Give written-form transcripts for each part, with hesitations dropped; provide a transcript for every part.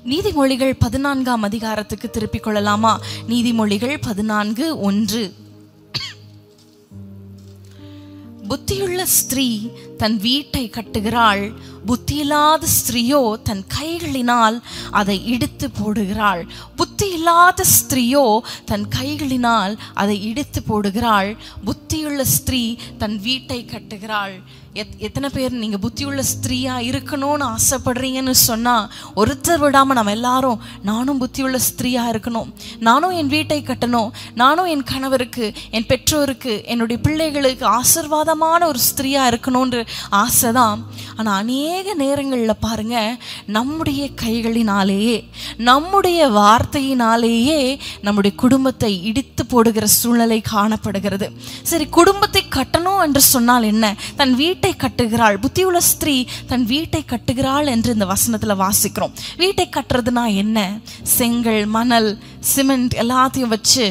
நீதிமொழிகள் 14ஆம் அதிகாரத்துக்கு திருப்பிக் கொள்ளலாமா? நீதிமொழிகள் 14:1. புத்தியுள்ள ஸ்திரீ தன் வீட்டை கட்டுகிறாள், புத்தியில்லாத ஸ்திரீயோ தன் கைகளினால் அதை இடித்து போடுகிறாள். புத்தி இல்லாத ஸ்திரீயோ தன் கைகளினால் அதை இடித்து போடுகிறாள். புத்தியுள்ள ஸ்திரீ தன் வீட்டை கட்டுகிறாள். எத்தனை பேர் நீங்க புத்தியுள்ள ஸ்திரீயா இருக்கணும்னு ஆசைப்படுறீங்கன்னு சொன்னா, ஒருத்தர் விடாம நம்ம எல்லாரும் நானும் புத்தியுள்ள ஸ்திரீயா இருக்கணும், நானும் என் வீட்டை கட்டணும், நானும் என் கணவருக்கு, என் பெற்றோருக்கு, என்னுடைய பிள்ளைகளுக்கு ஆசீர்வாதமான ஒரு ஸ்திரீயா இருக்கணும்ன்ற ஆசைதான். ஆனா அநேக நேரங்கள்ல பாருங்க, நம்முடைய கைகளினாலேயே நம்முடைய வார்த்தையினாலேயே நம்முடைய குடும்பத்தை இடித்து போடுகிற சூழ்நிலை காணப்படுகிறது. சரி, குடும்பத்தை கட்டணும் என்று சொன்னால் என்ன? தன் வீட்டை கட்டுகிறாள், புத்தியுள்ள ஸ்திரீ தன் வீட்டை கட்டுகிறாள் என்று இந்த வசனத்துல வாசிக்கிறோம். வீட்டை கட்டுறதுனா என்ன? செங்கல், மணல், சிமெண்ட் எல்லாத்தையும் வச்சு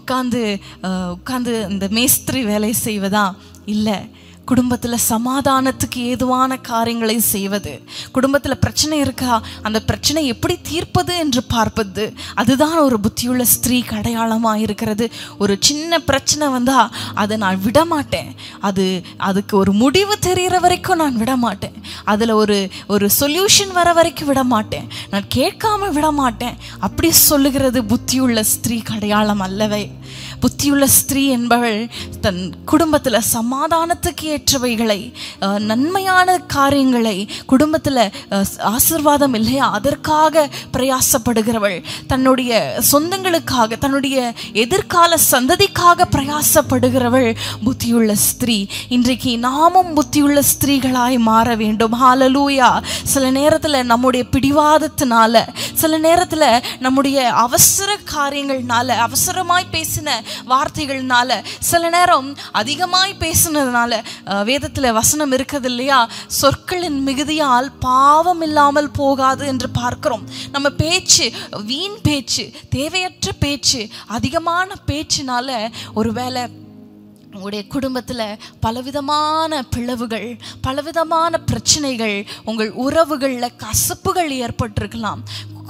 உட்கார்ந்து இந்த மேஸ்திரி வேலை செய்வதா? இல்லை. குடும்பத்துல சமாதானத்துக்கு ஏதுவான காரியங்களை செய்வது, குடும்பத்துல பிரச்சனை இருக்கா, அந்த பிரச்சனை எப்படி தீர்ப்பது என்று பார்ப்பது, அதுதான் ஒரு புத்தியுள்ள ஸ்திரீக்கு அடையாளமா இருக்கிறது. ஒரு சின்ன பிரச்சனை வந்தா அதை நான் விட மாட்டேன், அதுக்கு ஒரு முடிவு தெரிகிற வரைக்கும் நான் விட மாட்டேன், அதுல ஒரு சொல்யூஷன் வர வரைக்கும் விட மாட்டேன், நான் கேட்காம விட மாட்டேன், அப்படி சொல்லுகிறது புத்தியுள்ள ஸ்திரீக்கு அடையாளம் அல்லவே. புத்தியுள்ள ஸ்திரீ என்பவள் தன் குடும்பத்துல சமாதானத்துக்கு ஏற்றவைகளை, நன்மையான காரியங்களை, குடும்பத்துல ஆசீர்வாதம் இல்லையா அதற்காக பிரயாசப்படுகிறவள், தன்னுடைய சொந்தங்களுக்காக, தன்னுடைய எதிர்கால சந்ததிக்காக பிரயாசப்படுகிறவள் புத்தியுள்ள ஸ்திரீ. இன்றைக்கு நாமும் புத்தியுள்ள ஸ்திரீகளாய் மாற வேண்டும். ஹல்லேலூயா. சில நேரத்துல நம்முடைய பிடிவாதத்தினால, சில நேரத்துல நம்முடைய அவசர காரியங்கள்னால, அவசரமாய் பேசின வார்த்தைகள்னால, சில நேரம் அதிகமாய் பேசினதுனால, வேதத்துல வசனம் இருக்குது இல்லையா, சொற்களின் மிகுதியால் பாவம் இல்லாமல் போகாது என்று பார்க்கிறோம். நம்ம பேச்சு, வீண் பேச்சு, தேவையற்ற பேச்சு, அதிகமான பேச்சினால ஒருவேளை உங்களுடைய குடும்பத்துல பலவிதமான பிளவுகள், பலவிதமான பிரச்சனைகள், உங்கள் உறவுகள்ல கசப்புகள் ஏற்பட்டிருக்கலாம்,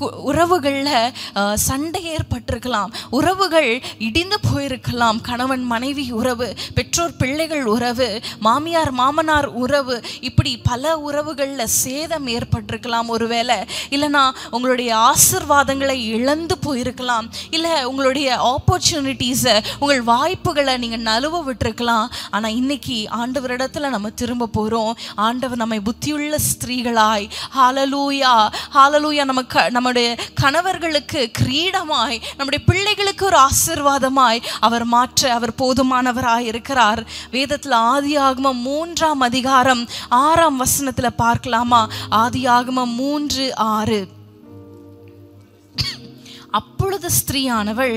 உறவுகளில் சண்டை ஏற்பட்டிருக்கலாம், உறவுகள் இடிந்து போயிருக்கலாம், கணவன் மனைவி உறவு, பெற்றோர் பிள்ளைகள் உறவு, மாமியார் மாமனார் உறவு, இப்படி பல உறவுகளில் சேதம் ஏற்பட்டிருக்கலாம். ஒருவேளை இல்லைனா உங்களுடைய ஆசீர்வாதங்களை இழந்து போயிருக்கலாம், இல்லை உங்களுடைய ஆப்பர்ச்சுனிட்டிஸை, உங்கள் வாய்ப்புகளை நீங்கள் நழுவ விட்டுருக்கலாம். ஆனால் இன்னைக்கு ஆண்டவரிடத்துல நம்ம திரும்ப போகிறோம். ஆண்டவர் நம்மை புத்தியுள்ள ஸ்திரீகளாய், ஹல்லேலூயா ஹல்லேலூயா, நம்முடைய கணவர்களுக்கு கிரீடமாய், நம்முடைய பிள்ளைகளுக்கு ஒரு ஆசீர்வாதமாய் அவர் மாற்ற அவர் போதுமானவராய் இருக்கிறார். வேதத்துல ஆதியாகமம் 3ஆம் அதிகாரம் 6ஆம் வசனத்துல பார்க்கலாமா? ஆதியாகமம் 3:6. அப்பொழுது ஸ்திரீயானவள்,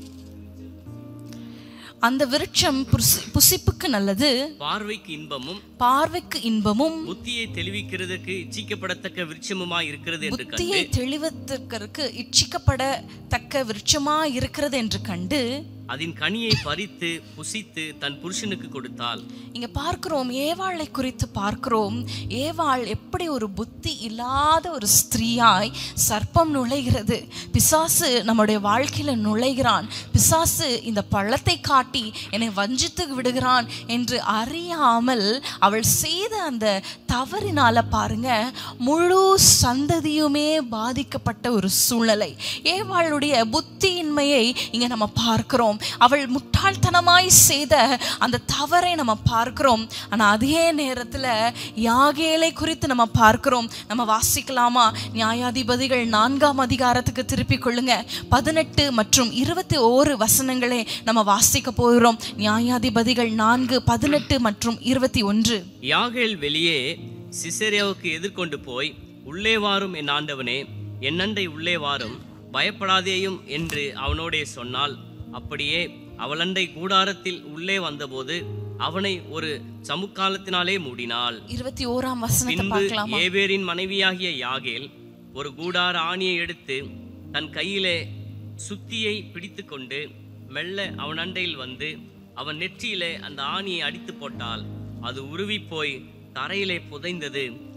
அந்த விருட்சம் புசிப்புக்கு நல்லது, பார்வைக்கு இன்பமும் புத்தியை தெளிவிக்கிறதுக்கு இச்சிக்கப்படத்தக்க விருட்சமுமாய் இருக்கிறது என்று கண்டு, புத்தியை தெளிவதற்கு இச்சிக்கப்படத்தக்க விருட்சமாய் இருக்கிறது என்று கண்டு, அதன் கனியை பறித்து புசித்து தன் புருஷனுக்கு கொடுத்தாள். இங்க பார்க்கிறோம், ஏவாளை குறித்து பார்க்கிறோம். ஏவாள் எப்படி ஒரு புத்தி இல்லாத ஒரு ஸ்திரீயாய் சர்ப்பம் நுழைகிறது, பிசாசு நம்முடைய வாழ்க்கையில நுழைகிறான், பிசாசு இந்த பழத்தை காட்டி என்னை வஞ்சித்து விடுகிறான் என்று அறியாமல் அவள் செய்த அந்த தவறினால பாருங்க, முழு சந்ததியுமே பாதிக்கப்பட்ட ஒரு சூழ்நிலை. ஏவாளுடைய புத்தியின்மையை இங்க நம்ம பார்க்கிறோம். அவள் முட்டாள்தனமாய் செய்த அந்த தவறை நம்ம பார்க்கிறோம். ஆனா அதே நேரத்துல யாகேலை குறித்து நம்ம பார்க்கிறோம். நம்ம வாசிக்கலாமா? நியாயாதிபதிகள் 4ஆம் அதிகாரத்துக்கு திருப்பிக் கொள்ளுங்க. 18 மற்றும் 21 வசனங்களே நம்ம வாசிக்க போகிறோம். நியாயாதிபதிகள் 4:18 மற்றும் 21. யாகேல் வெளியே சிசேராவுக்கு எதிர்கொண்டு போய், உள்ளே வாரும் என் ஆண்டவனே, என்னண்டை உள்ளே வாரும், பயப்படாதேயும் என்று அவனோடே சொன்னாள். அப்படியே அவளண்டை கூடாரத்தில் உள்ளே வந்தபோது அவனை ஒரு சமுக்காலத்தினாலே மூடினாள். 21ஆம் வசனத்தை பார்க்கலாமா? ஏபேரின் மனைவியாகிய யாகேல் ஒரு கூடார ஆணியை எடுத்து தன் கையிலே சுத்தியை பிடித்து கொண்டு மெல்ல அவன் அண்டையில் வந்து அவன் நெற்றியிலே அந்த ஆணியை அடித்து போட்டாள். அது உருவி போய் தரையிலே புதைந்தது.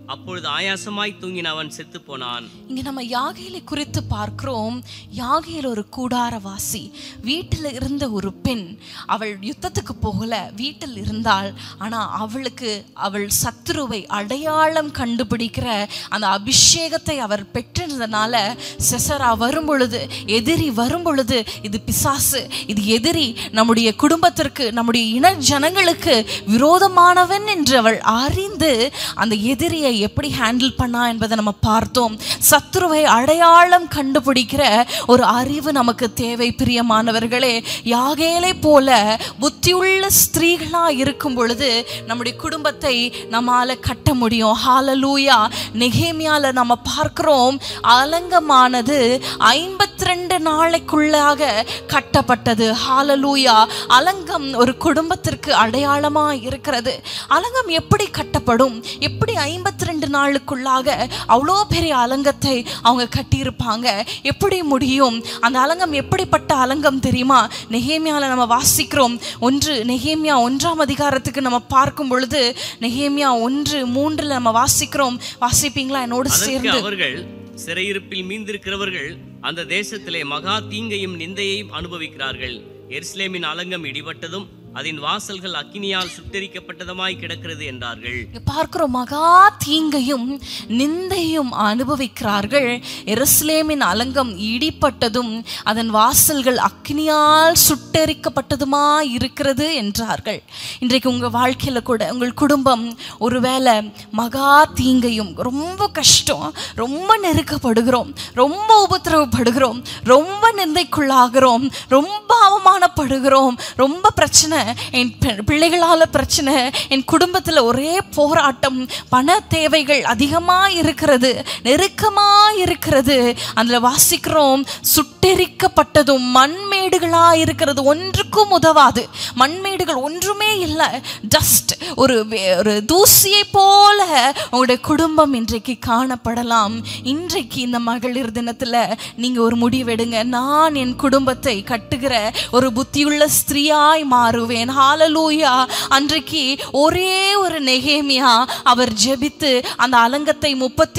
அப்பொழுது ஆயாசமாய் தூங்கின அவன் செத்து போனான். இங்க நம்ம யாகேலை குறித்து பார்க்கிறோம். யாகேல் ஒரு கூடாரவாசி, வீட்டில் இருந்த ஒரு பெண். அவள் யுத்தத்துக்கு போகல, வீட்டில் இருந்தாள். ஆனா அவள் சத்துருவை அடையாளம் கண்டுபிடிக்கிற அந்த அபிஷேகத்தை அவர் பெற்றிருந்தனால சிசரா வரும் பொழுது, எதிரி வரும் பொழுது, இது பிசாசு, இது எதிரி, நம்முடைய குடும்பத்திற்கு, நம்முடைய இன ஜனங்களுக்கு விரோதமானவன் என்று அவள் அறிந்து அந்த எதிரியை எப்படி ஹேண்டில் பண்ணா என்பதை நம்ம பார்த்தோம். சத்துருவை அடையாளம் கண்டுபிடிக்கிற ஒரு அறிவு நமக்கு தேவை பிரியமானவர்களே. யாகேலை போல புத்தியுள்ள ஸ்திரீகளா இருக்கும் பொழுது நம்முடைய குடும்பத்தை நம்மால கட்ட முடியும். ஹalleluya. நெகேமியால நம்ம பார்க்கிறோம், அலங்கமானது 52 நாளைக்குள்ளாக கட்டப்பட்டது. ஹalleluya. அலங்கம் ஒரு குடும்பத்திற்கு அடையாளமா இருக்கிறது. அலங்கம் எப்படி கட்டப்படும்? எப்படி 52 நாளுக்குள்ளாக அவ்வளோ பெரிய அலங்கத்தை அவங்க கட்டியிருப்பாங்க? எப்படி முடியும்? அந்த அலங்கம் எப்படிப்பட்ட அலங்கம் தெரியுமா? நெகேமியால நம்ம வாசிக்கிறோம். நெகேமியா 1ஆம் அதிகாரத்துக்கு நம்ம பார்க்கும் பொழுது நெகேமியா 1:3 நம்ம வாசிக்கிறோம். வாசிப்பீங்களா என்னோடு சேர்ந்து? அவர்கள் சிறையிருப்பில் மீந்திருக்கிறவர்கள் அந்த தேசத்திலே மகா தீங்கையும் நிந்தையையும் அனுபவிக்கிறார்கள். எருசலேமின் அலங்கம் இடிபட்டதும் அதன் வாசல்கள் அக்கினியால் சுட்டெரிக்கப்பட்டதுமாய் கிடக்கிறது என்றார்கள். பார்க்கிறோம், மகா தீங்கையும் நிந்தையும் அனுபவிக்கிறார்கள். எருசலேமின் அலங்கம் இடிபட்டதும் அதன் வாசல்கள் அக்கினியால் சுட்டெரிக்கப்பட்டதுமாய் இருக்கிறது என்றார்கள். இன்றைக்கு உங்க வாழ்க்கையில கூட உங்கள் குடும்பம் ஒருவேளை மகா தீங்கையும், ரொம்ப கஷ்டம், ரொம்ப நெருக்கப்படுகிறோம், ரொம்ப உபத்திரவப்படுகிறோம், ரொம்ப நிந்தைக்குள்ளாகிறோம், ரொம்ப அவமானப்படுகிறோம், ரொம்ப பிரச்சனை, என் பிள்ளைகளால பிரச்சனை, என் குடும்பத்துல ஒரே போராட்டம், பண தேவைகள் அதிகமா இருக்கிறது, நெருக்கமா இருக்கிறது. அதுல வாசிக்கிறோம், சுட்டெரிக்கப்பட்டதும் மண்மேடுகளா இருக்கிறது, ஒன்றுக்கும் உதவாது. மண்மேடுகள் ஒன்றுமே இல்லை, டஸ்ட், ஒரு தூசியை போல உங்களுடைய குடும்பம் இன்றைக்கு காணப்படலாம். இன்றைக்கு இந்த மகளிர் தினத்துல நீங்க ஒரு முடிவெடுங்க. நான் என் குடும்பத்தை கட்டுகிற ஒரு புத்தியுள்ள ஸ்திரீயாய் மாறுவேன். ஹalleluya. அன்றைக்கு ஒரே ஒரு நெகேமியா அவர் ஜெபித்து அந்த அலங்கத்தை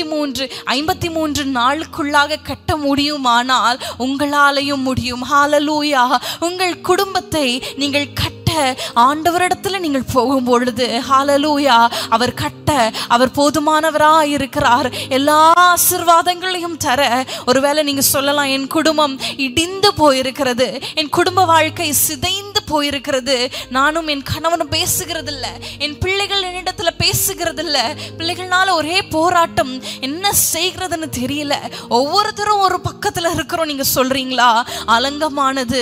53 நாளுக்குள்ளாக கட்ட முடியுமானால் உங்களாலையும் முடியும். ஹalleluya. உங்கள் குடும்பத்தை நீங்கள் கட்ட ஆண்டவரிடத்துல நீங்கள் போகும் பொழுது ஹalleluya, அவர் போதுமானவராய் இருக்கிறார். எல்லா ஆசீர்வாதங்களையும் தர. ஒருவேளை நீங்க சொல்லலாம், என் குடும்பம் இடிந்து போயிருக்கிறது, என் குடும்ப வாழ்க்கை சிதைந்து போயிருக்கிறது, நானும் என் கணவனும் பேசுகிறது இல்ல, என் பிள்ளைகள் என்னிடத்துல பேசுகிறது இல்ல, பிள்ளைகள்னால ஒரே போராட்டம், என்ன செய்கிறதுன்னு தெரியல, ஒவ்வொருத்தரும் ஒரு பக்கத்துல இருக்கிறோம் நீங்க சொல்றீங்களா? அலங்கமானது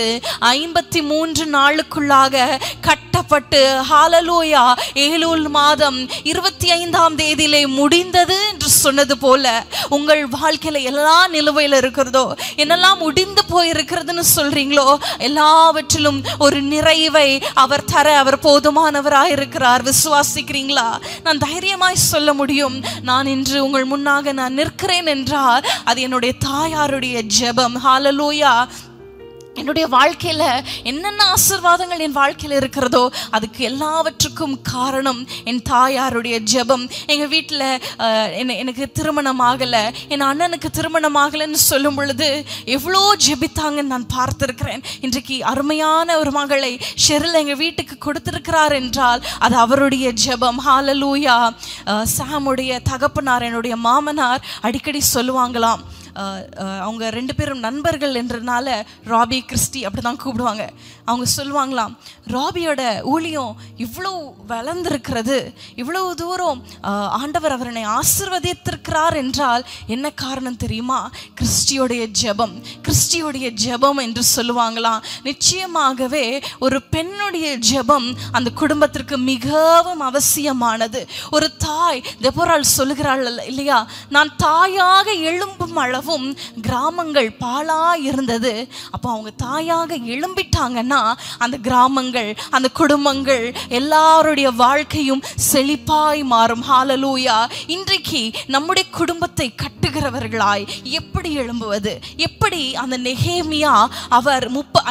53 நாளுக்குள்ளாக கட்டப்பட்டு ஹalleluya ஏலூல் மாதம் 25ஆம் தேதியிலே முடிந்தது என்று சொன்னது போல உங்கள் வாழ்க்கையில எல்லா நிலுவையில் இருக்கிறதோ, என்னெல்லாம் முடிந்து போயிருக்கிறதுன்னு சொல்றீங்களோ, எல்லாவற்றிலும் ஒரு நிறைவை அவர் தர அவர் போதுமானவராய் இருக்கிறார். விசுவாசிக்கிறீங்களா? நான் தைரியமாய் சொல்ல முடியும், நான் இன்று உங்கள் முன்னாக நான் நிற்கிறேன் என்றால் அது என்னுடைய தாயாருடைய ஜெபம். ஹalleluya. என்னுடைய வாழ்க்கையில என்னென்ன ஆசீர்வாதங்கள் என் வாழ்க்கையில இருக்கிறதோ அதுக்கு எல்லாவற்றுக்கும் காரணம் என் தாயாருடைய ஜெபம். எங்க வீட்டில் எனக்கு திருமணம் ஆகலை, என் அண்ணனுக்கு திருமணம் ஆகலைன்னு சொல்லும் பொழுது எவ்வளோ ஜெபித்தாங்கன்னு நான் பார்த்திருக்கிறேன். இன்றைக்கு அருமையான ஒரு மகளை ஷெரில் எங்க வீட்டுக்கு கொடுத்திருக்கிறார் என்றால் அது அவருடைய ஜெபம். ஹalleluya. சாமுடைய தகப்பனார், என்னுடைய மாமனார் அடிக்கடி சொல்லுவாங்களாம், அவங்க 2 பேரும் நண்பர்கள் என்றனால ராபி கிறிஸ்டி அப்படிதான் கூப்பிடுவாங்க. அவங்க சொல்லுவாங்களாம், ராபியோட ஊழியம் இவ்வளோ வளர்ந்திருக்கிறது, இவ்வளவு தூரம் ஆண்டவர் அவரை ஆசீர்வதித்திருக்கிறார் என்றால் என்ன காரணம் தெரியுமா? கிறிஸ்டியோடைய ஜெபம், கிறிஸ்டியோடைய ஜெபம் என்று சொல்லுவாங்களாம். நிச்சயமாகவே ஒரு பெண்ணுடைய ஜெபம் அந்த குடும்பத்திற்கு மிகவும் அவசியமானது. ஒரு தாய் தெபோராள் சொல்லுகிறாள் இல்லையா, நான் தாயாக எழும்பும் அளவு அவ்வளவும் கிராமங்கள் பாழா இருந்தது. அப்போ அவங்க தாயாக எழும்பிட்டாங்கன்னா அந்த கிராமங்கள், அந்த குடும்பங்கள், எல்லாருடைய வாழ்க்கையும் செழிப்பாய் மாறும். ஹல்லேலூயா. இன்றைக்கு நம்முடைய குடும்பத்தை கட்டுகிறவர்களாய் எப்படி எழும்புவது? எப்படி அந்த நெகேமியா அவர்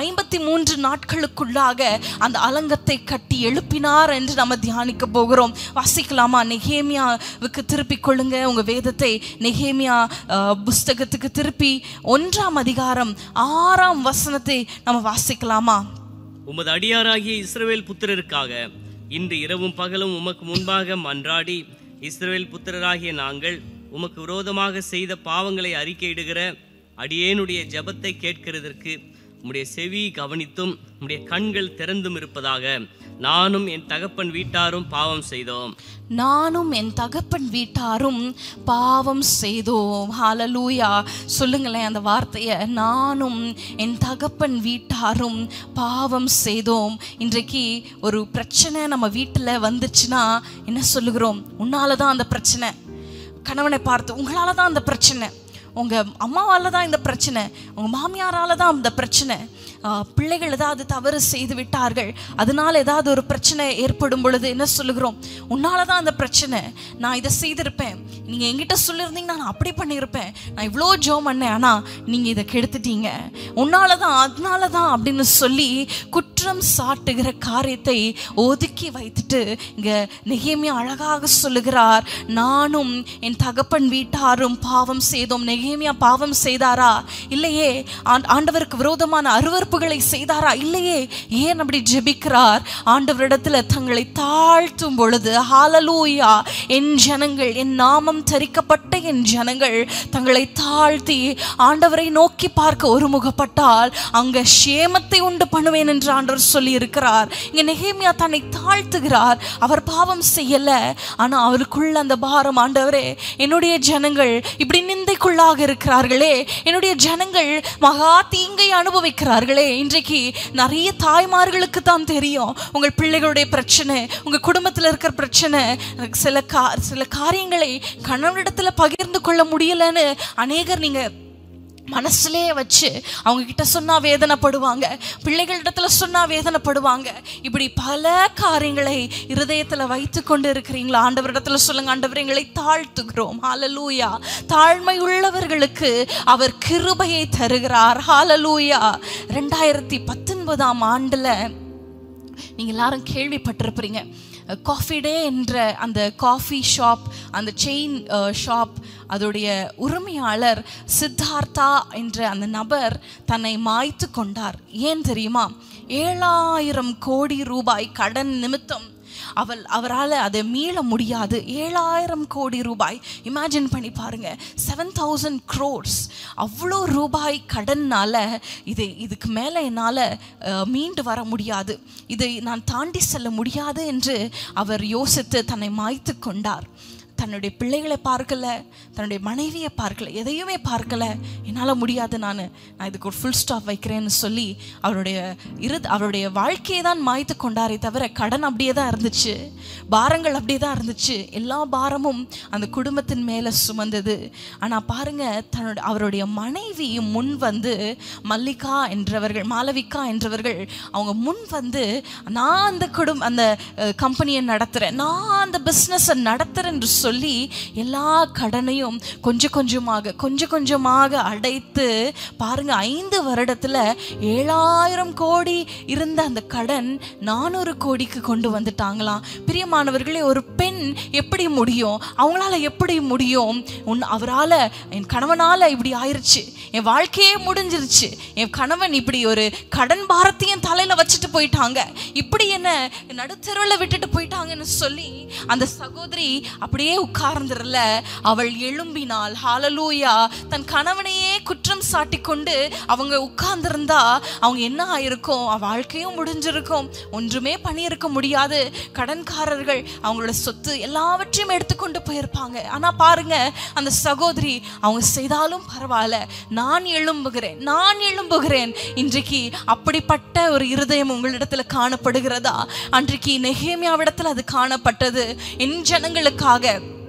53 நாட்களுக்குள்ளாக அந்த அலங்கத்தை கட்டி எழுப்பினார் என்று நம்ம தியானிக்க போகிறோம். வாசிக்கலாமா? நெகேமியாவுக்கு திருப்பி கொள்ளுங்க உங்க வேதத்தை. நெகேமியா புஸ்தகத்துக்கு திருப்பி 1ஆம் அதிகாரம் 6ஆம் வசனத்தை நம்ம வாசிக்கலாமா? உமது அடியாராகிய இஸ்ரவேல் புத்திரருக்காக இன்று இரவும் பகலும் உமக்கு முன்பாக மன்றாடி, இஸ்ரவேல் புத்திரராகிய நாங்கள் உமக்கு விரோதமாக செய்த பாவங்களை அறிக்கையிடுகிற அடியேனுடைய ஜெபத்தை கேட்கிறதற்கு உம்முடைய செவி கவனித்தும் உம்முடைய கண்கள் திறந்தும் இருப்பதாக. நானும் என் தகப்பன் வீட்டாரும் பாவம் செய்தோம். நானும் என் தகப்பன் வீட்டாரும் பாவம் செய்தோம். ஹல்லேலூயா. சொல்லுங்களேன் அந்த வார்த்தையை. நானும் என் தகப்பன் வீட்டாரும் பாவம் செய்தோம். இன்றைக்கு ஒரு பிரச்சனை நம்ம வீட்டில் வந்துச்சுன்னா என்ன சொல்லுகிறோம்? உன்னால தான் அந்த பிரச்சனை. கணவனை பார்த்து, உங்களால தான் அந்த பிரச்சனை, உங்க அம்மாவால தான் இந்த பிரச்சனை, உங்க மாமியாரால தான் இந்த பிரச்சனை, பிள்ளைகள் ஏதாவது தவறு செய்து விட்டார்கள், அதனால ஏதாவது ஒரு பிரச்சனை ஏற்படும் பொழுது என்ன சொல்லுகிறோம்? உன்னால தான் அந்த பிரச்சனை, நான் இதை செய்திருப்பேன், நீங்க என்கிட்ட சொல்லியிருந்தீங்கன்னா நான் அப்படி பண்ணியிருப்பேன், நான் இவ்வளோ ஜோம் பண்ணேன், ஆனா நீங்க இதை கெடுத்துட்டீங்க, உன்னாலதான் அதனாலதான் அப்படின்னு சொல்லி குற்றம் சாட்டுகிற காரியத்தை ஒதுக்கி வைத்துட்டு இங்க நெகேமியா அழகாக சொல்லுகிறார், நானும் என் தகப்பன் வீட்டாரும் பாவம் செய்தோம். நெகேமியா பாவம் செய்தாரா? இல்லையே. ஆண்டவருக்கு விரோதமான அருவருப்புகளை செய்தாரா? இல்லையே. ஏன் அப்படி ஜெபிக்கிறார்? ஆண்டவரிடத்துல தங்களை தாழ்த்தும் பொழுது, ஹல்லேலூயா, என் ஜனங்கள், என் நாமம் தரிக்கப்பட்ட என் ஜனங்கள் தங்களை தாழ்த்தி ஆண்டவரை நோக்கி பார்க்க ஒருமுகப்பட்டால் அங்க சேமத்தை உண்டு பண்ணுவேன் என்று ஆண்டவர் சொல்லி இருக்கிறார். இங்க நெகேமியா தன்னை தாழ்த்துகிறார். அவர் பாவம் செய்யல, ஆனா அவருக்குள்ள அந்த பாரம், ஆண்டவரே என்னுடைய ஜனங்கள் இப்படி நிந்தைக்குள்ளாக இருக்கிறார்களே, என்னுடைய ஜனங்கள் மகா தீங்கை அனுபவிக்கிறார்களே. இன்றைக்கு நிறைய தாய்மார்களுக்கு தான் தெரியும் உங்கள் பிள்ளைகளுடைய பிரச்சனை, உங்க குடும்பத்தில் இருக்கிற பிரச்சனை. சில காரியங்களை கணவனிடத்துல பகிர்ந்து கொள்ள முடியலன்னு அநேகர் நீங்க மனசுலே வச்சு அவங்க கிட்ட சொன்னா வேதனைப்படுவாங்க, பிள்ளைகளிடத்துல சொன்னா வேதனைப்படுவாங்க. இப்படி பல காரியங்களை இருதயத்துல வைத்து கொண்டு இருக்கிறீங்களா? ஆண்டவரிடத்துல சொல்லுங்க, ஆண்டவர் எங்களை தாழ்த்துகிறோம். ஹல்லேலூயா. தாழ்மை உள்ளவர்களுக்கு அவர் கிருபையை தருகிறார். ஹல்லேலூயா. 2019ஆம் ஆண்டுல நீங்க எல்லாரும் கேள்விப்பட்டிருப்பீங்க, காஃபி டே என்ற அந்த காஃபி ஷாப், அந்த செயின் ஷாப், அதோடைய உரிமையாளர் சித்தார்த்தா என்ற அந்த நபர் தன்னை மாய்த்து கொண்டார். ஏன் தெரியுமா? 7,000 கோடி ரூபாய் கடன் நிமித்தம் அவரால் அதை மீள முடியாது. 7,000 கோடி ரூபாய். இமேஜின் பண்ணி பாருங்க, 7,000 crores. அவ்வளோ ரூபாய் கடன்னால இதுக்கு மேலே என்னால் மீண்டு வர முடியாது, இதை நான் தாண்டி செல்ல முடியாது என்று அவர் யோசித்து தன்னை மாய்த்து கொண்டார். தன்னுடைய பிள்ளைகளை பார்க்கல, தன்னுடைய மனைவியை பார்க்கல, எதையுமே பார்க்கல. என்னால் முடியாது, நான் இதுக்கு ஒரு ஃபுல் ஸ்டாப் வைக்கிறேன்னு சொல்லி அவருடைய வாழ்க்கையை தான் மாய்த்து கொண்டாரே தவிர கடன் அப்படியே தான் இருந்துச்சு, பாரங்கள் அப்படியே தான் இருந்துச்சு. எல்லா பாரமும் அந்த குடும்பத்தின் மேலே சுமந்தது. ஆனால் பாருங்க, அவருடைய மனைவி முன் வந்து மாலவிகா என்றவர்கள் அவங்க முன் வந்து, நான் அந்த கம்பெனியை நடத்துகிறேன், நான் அந்த பிஸ்னஸை நடத்துகிறேன் என்று சொல்லி எல்லா கடனையும் கொஞ்சம் கொஞ்சமாக அடைத்து பாருங்க, 5 வருடத்துல 7,000 கோடி இருந்த அந்த கடன் 400 கோடிக்கு கொண்டு வந்துட்டாங்களாம். பிரியமானவர்களே, ஒரு பெண் எப்படி முடியும்? அவங்களால எப்படி முடியும்? அவரால், என் கணவனால இப்படி ஆயிருச்சு, என் வாழ்க்கையே முடிஞ்சிருச்சு, என் கணவன் இப்படி ஒரு கடன் பாரத்தையும் தலையில வச்சுட்டு போயிட்டாங்க, இப்படி என்ன நடுத்தெருவில் விட்டுட்டு போயிட்டாங்கன்னு சொல்லி அந்த சகோதரி அப்படியே உட்கார்ந்துடல, அவள் எழும்பினாள். ஹல்லேலூயா. தன் கணவனையே குற்றம் சாட்டி கொண்டு அவங்க உட்கார்ந்திருந்தா அவங்க என்ன ஆயிருக்கும்? வாழ்க்கையும் முடிஞ்சிருக்கும், ஒன்றுமே பண்ணியிருக்க முடியாது. கடன்காரர்கள் அவங்களோட சொத்து எல்லாவற்றையும் எடுத்துக்கொண்டு போயிருப்பாங்க. ஆனா பாருங்க, அந்த சகோதரி அவங்க செய்தாலும் பரவாயில்ல, நான் எழும்புகிறேன். இன்றைக்கு அப்படிப்பட்ட ஒரு இருதயம் உங்களிடத்துல காணப்படுகிறதா? அன்றைக்கு நெகேமியாவிடத்துல அது காணப்பட்டது. என் ஜனங்களுக்காக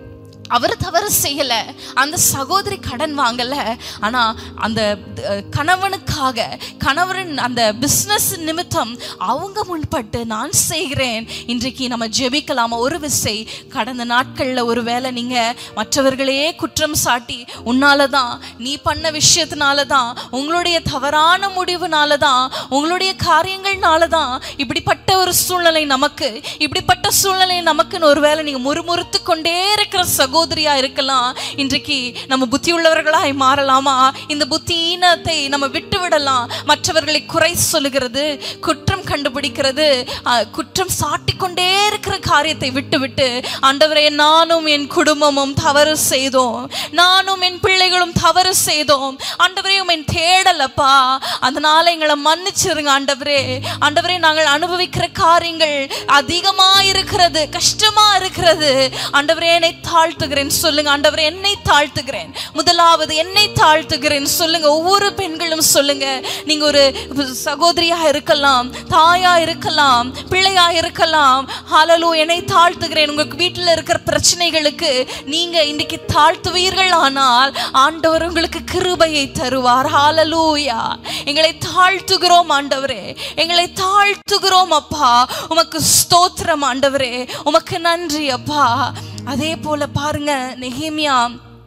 அவர் தவறு செய்யல, அந்த சகோதரி கடன் வாங்கல. ஆனா அந்த கணவனுக்காக, கணவரின் அந்த பிசினஸ் நிமித்தம் அவங்க முன்பட்டு நான் செய்கிறேன். இன்றைக்கு நம்ம ஜெபிக்கலாமா? ஒரு விசை கடந்த நாட்கள்ல ஒருவேளை நீங்க மற்றவர்களையே குற்றம் சாட்டி, உன்னாலதான், நீ பண்ண விஷயத்தினாலதான், உங்களுடைய தவறான முடிவுனாலதான், உங்களுடைய காரியங்கள்னாலதான் இப்படிப்பட்ட ஒரு சூழ்நிலை நமக்கு, இப்படிப்பட்ட சூழ்நிலை நமக்குன்னு ஒருவேளை நீங்க முறுமுறுத்து கொண்டே இருக்கிற சகோதரியா இருக்கலாம். இன்றைக்கு நம்ம புத்தி உள்ளவர்களாய் மாறலாமா? இந்த புத்தியினத்தை நம்ம விட்டு விடலாம். மற்றவர்களை குறை சொல்லுகிறது, குற்றம் கண்டுபிடிக்கிறது, குற்றம் சாட்டிக்கொண்டே இருக்கிற காரியத்தை விட்டு விட்டு, ஆண்டவரே நானும் என் குடும்பமும் தவறு செய்தோம், நானும் என் பிள்ளைகளும் தவறு செய்தோம், ஆண்டவரே உம்மை தேடலப்பா, அதனால எங்களை மன்னிச்சிருங்க ஆண்டவரே. ஆண்டவரே நாங்கள் அனுபவிக்கிற காரியங்கள் அதிகமா இருக்கிறது, கஷ்டமா இருக்கிறது. ஆண்டவரே என்னை தாழ்த்துகிறேன் சொல்லுங்க. ஆண்டவரே என்னை தாழ்த்துகிறேன், முதலாவது என்னை தாழ்த்துகிறேன் சொல்லுங்க. ஒவ்வொரு பெண்களும் சொல்லுங்க. நீங்க ஒரு சகோதரியா இருக்கலாம், தாயா இருக்கலாம், பிள்ளையா இருக்கலாம். ஹல்லேலூயா, என்னை தாழ்த்துகிறேன். உங்க வீட்டில் இருக்கிற பிரச்சனைகளுக்கு நீங்க இன்னைக்கு தாழ்த்துவீர்கள், ஆனால் ஆண்டவர் உங்களுக்கு கிருபையை தருவார். ஹல்லேலூயா, எங்களை தாழ்த்துகிறோம் ஆண்டவரே, எங்களை தாழ்த்துகிறோம் அப்பா. உமக்கு ஸ்தோத்திரம் ஆண்டவரே, உமக்கு நன்றி அப்பா. அதே போல பாருங்க, நெகேமியா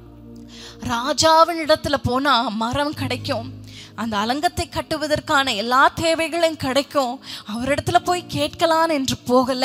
ராஜாவின் இடத்துல போனா மரம் கிடைக்கும், அந்த அலங்கத்தை கட்டுவதற்கான எல்லா தேவைகளும் கிடைக்கும். அவரிடத்துல போய் கேட்கலாம் என்று போகல,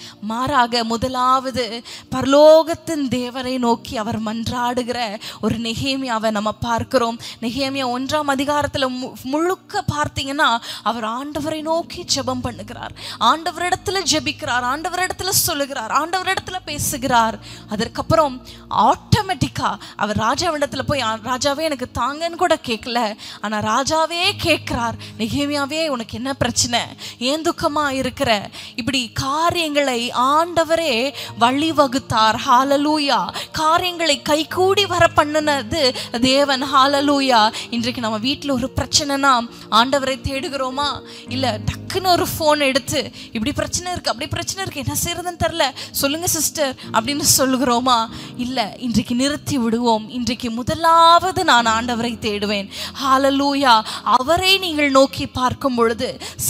மாறாக முதலாவது பரலோகத்தின் தேவனை நோக்கி அவர் மன்றாடுகிற ஒரு நெகேமியாவை நம்ம பார்க்கிறோம். நெகேமியா 1ஆம் அதிகாரத்துல முழுக்க பார்த்தீங்கன்னா அவர் ஆண்டவரை நோக்கி ஜெபம் பண்ணுகிறார், ஆண்டவரிடத்துல ஜெபிக்கிறார், ஆண்டவரிடத்துல சொல்லுகிறார், ஆண்டவரிடத்துல பேசுகிறார். அதற்கப்புறம் ஆட்டோமேட்டிக்கா அவர் ராஜாவிடத்துல போய், ராஜாவே எனக்கு தாங்கன்னு கூட கேட்கல, ஆனா ராஜாவே கேட்கிறார், நெகேமியாவே உனக்கு என்ன பிரச்சனை, ஏன் துக்கமா இருக்கிற? இப்படி காரியங்களை ஆண்டவரே வழிவகுத்தார். ஹல்லேலூயா, காரியங்களை கைகூடி வர பண்ணினது தேவன். ஹல்லேலூயா. இன்றைக்கு நம்ம வீட்டில் ஒரு பிரச்சனைனா ஆண்டவரை தேடுகிறோமா? இல்ல டக்குன்னு ஒரு போன் எடுத்து இப்படி பிரச்சனை இருக்கு, அப்படி பிரச்சனை இருக்கு, என்ன செய்யறதுன்னு தெரியல, சொல்லுங்க சிஸ்டர் அப்படின்னு சொல்லுகிறோமா? இல்ல, இன்றைக்கு நிறுத்தி விடுவோம். இன்றைக்கு முதலாவது நான் ஆண்டவரை தேடுவேன். ஹல்லேலூயா. அவரை நீங்கள் நோக்கி பார்க்கும் பொழுது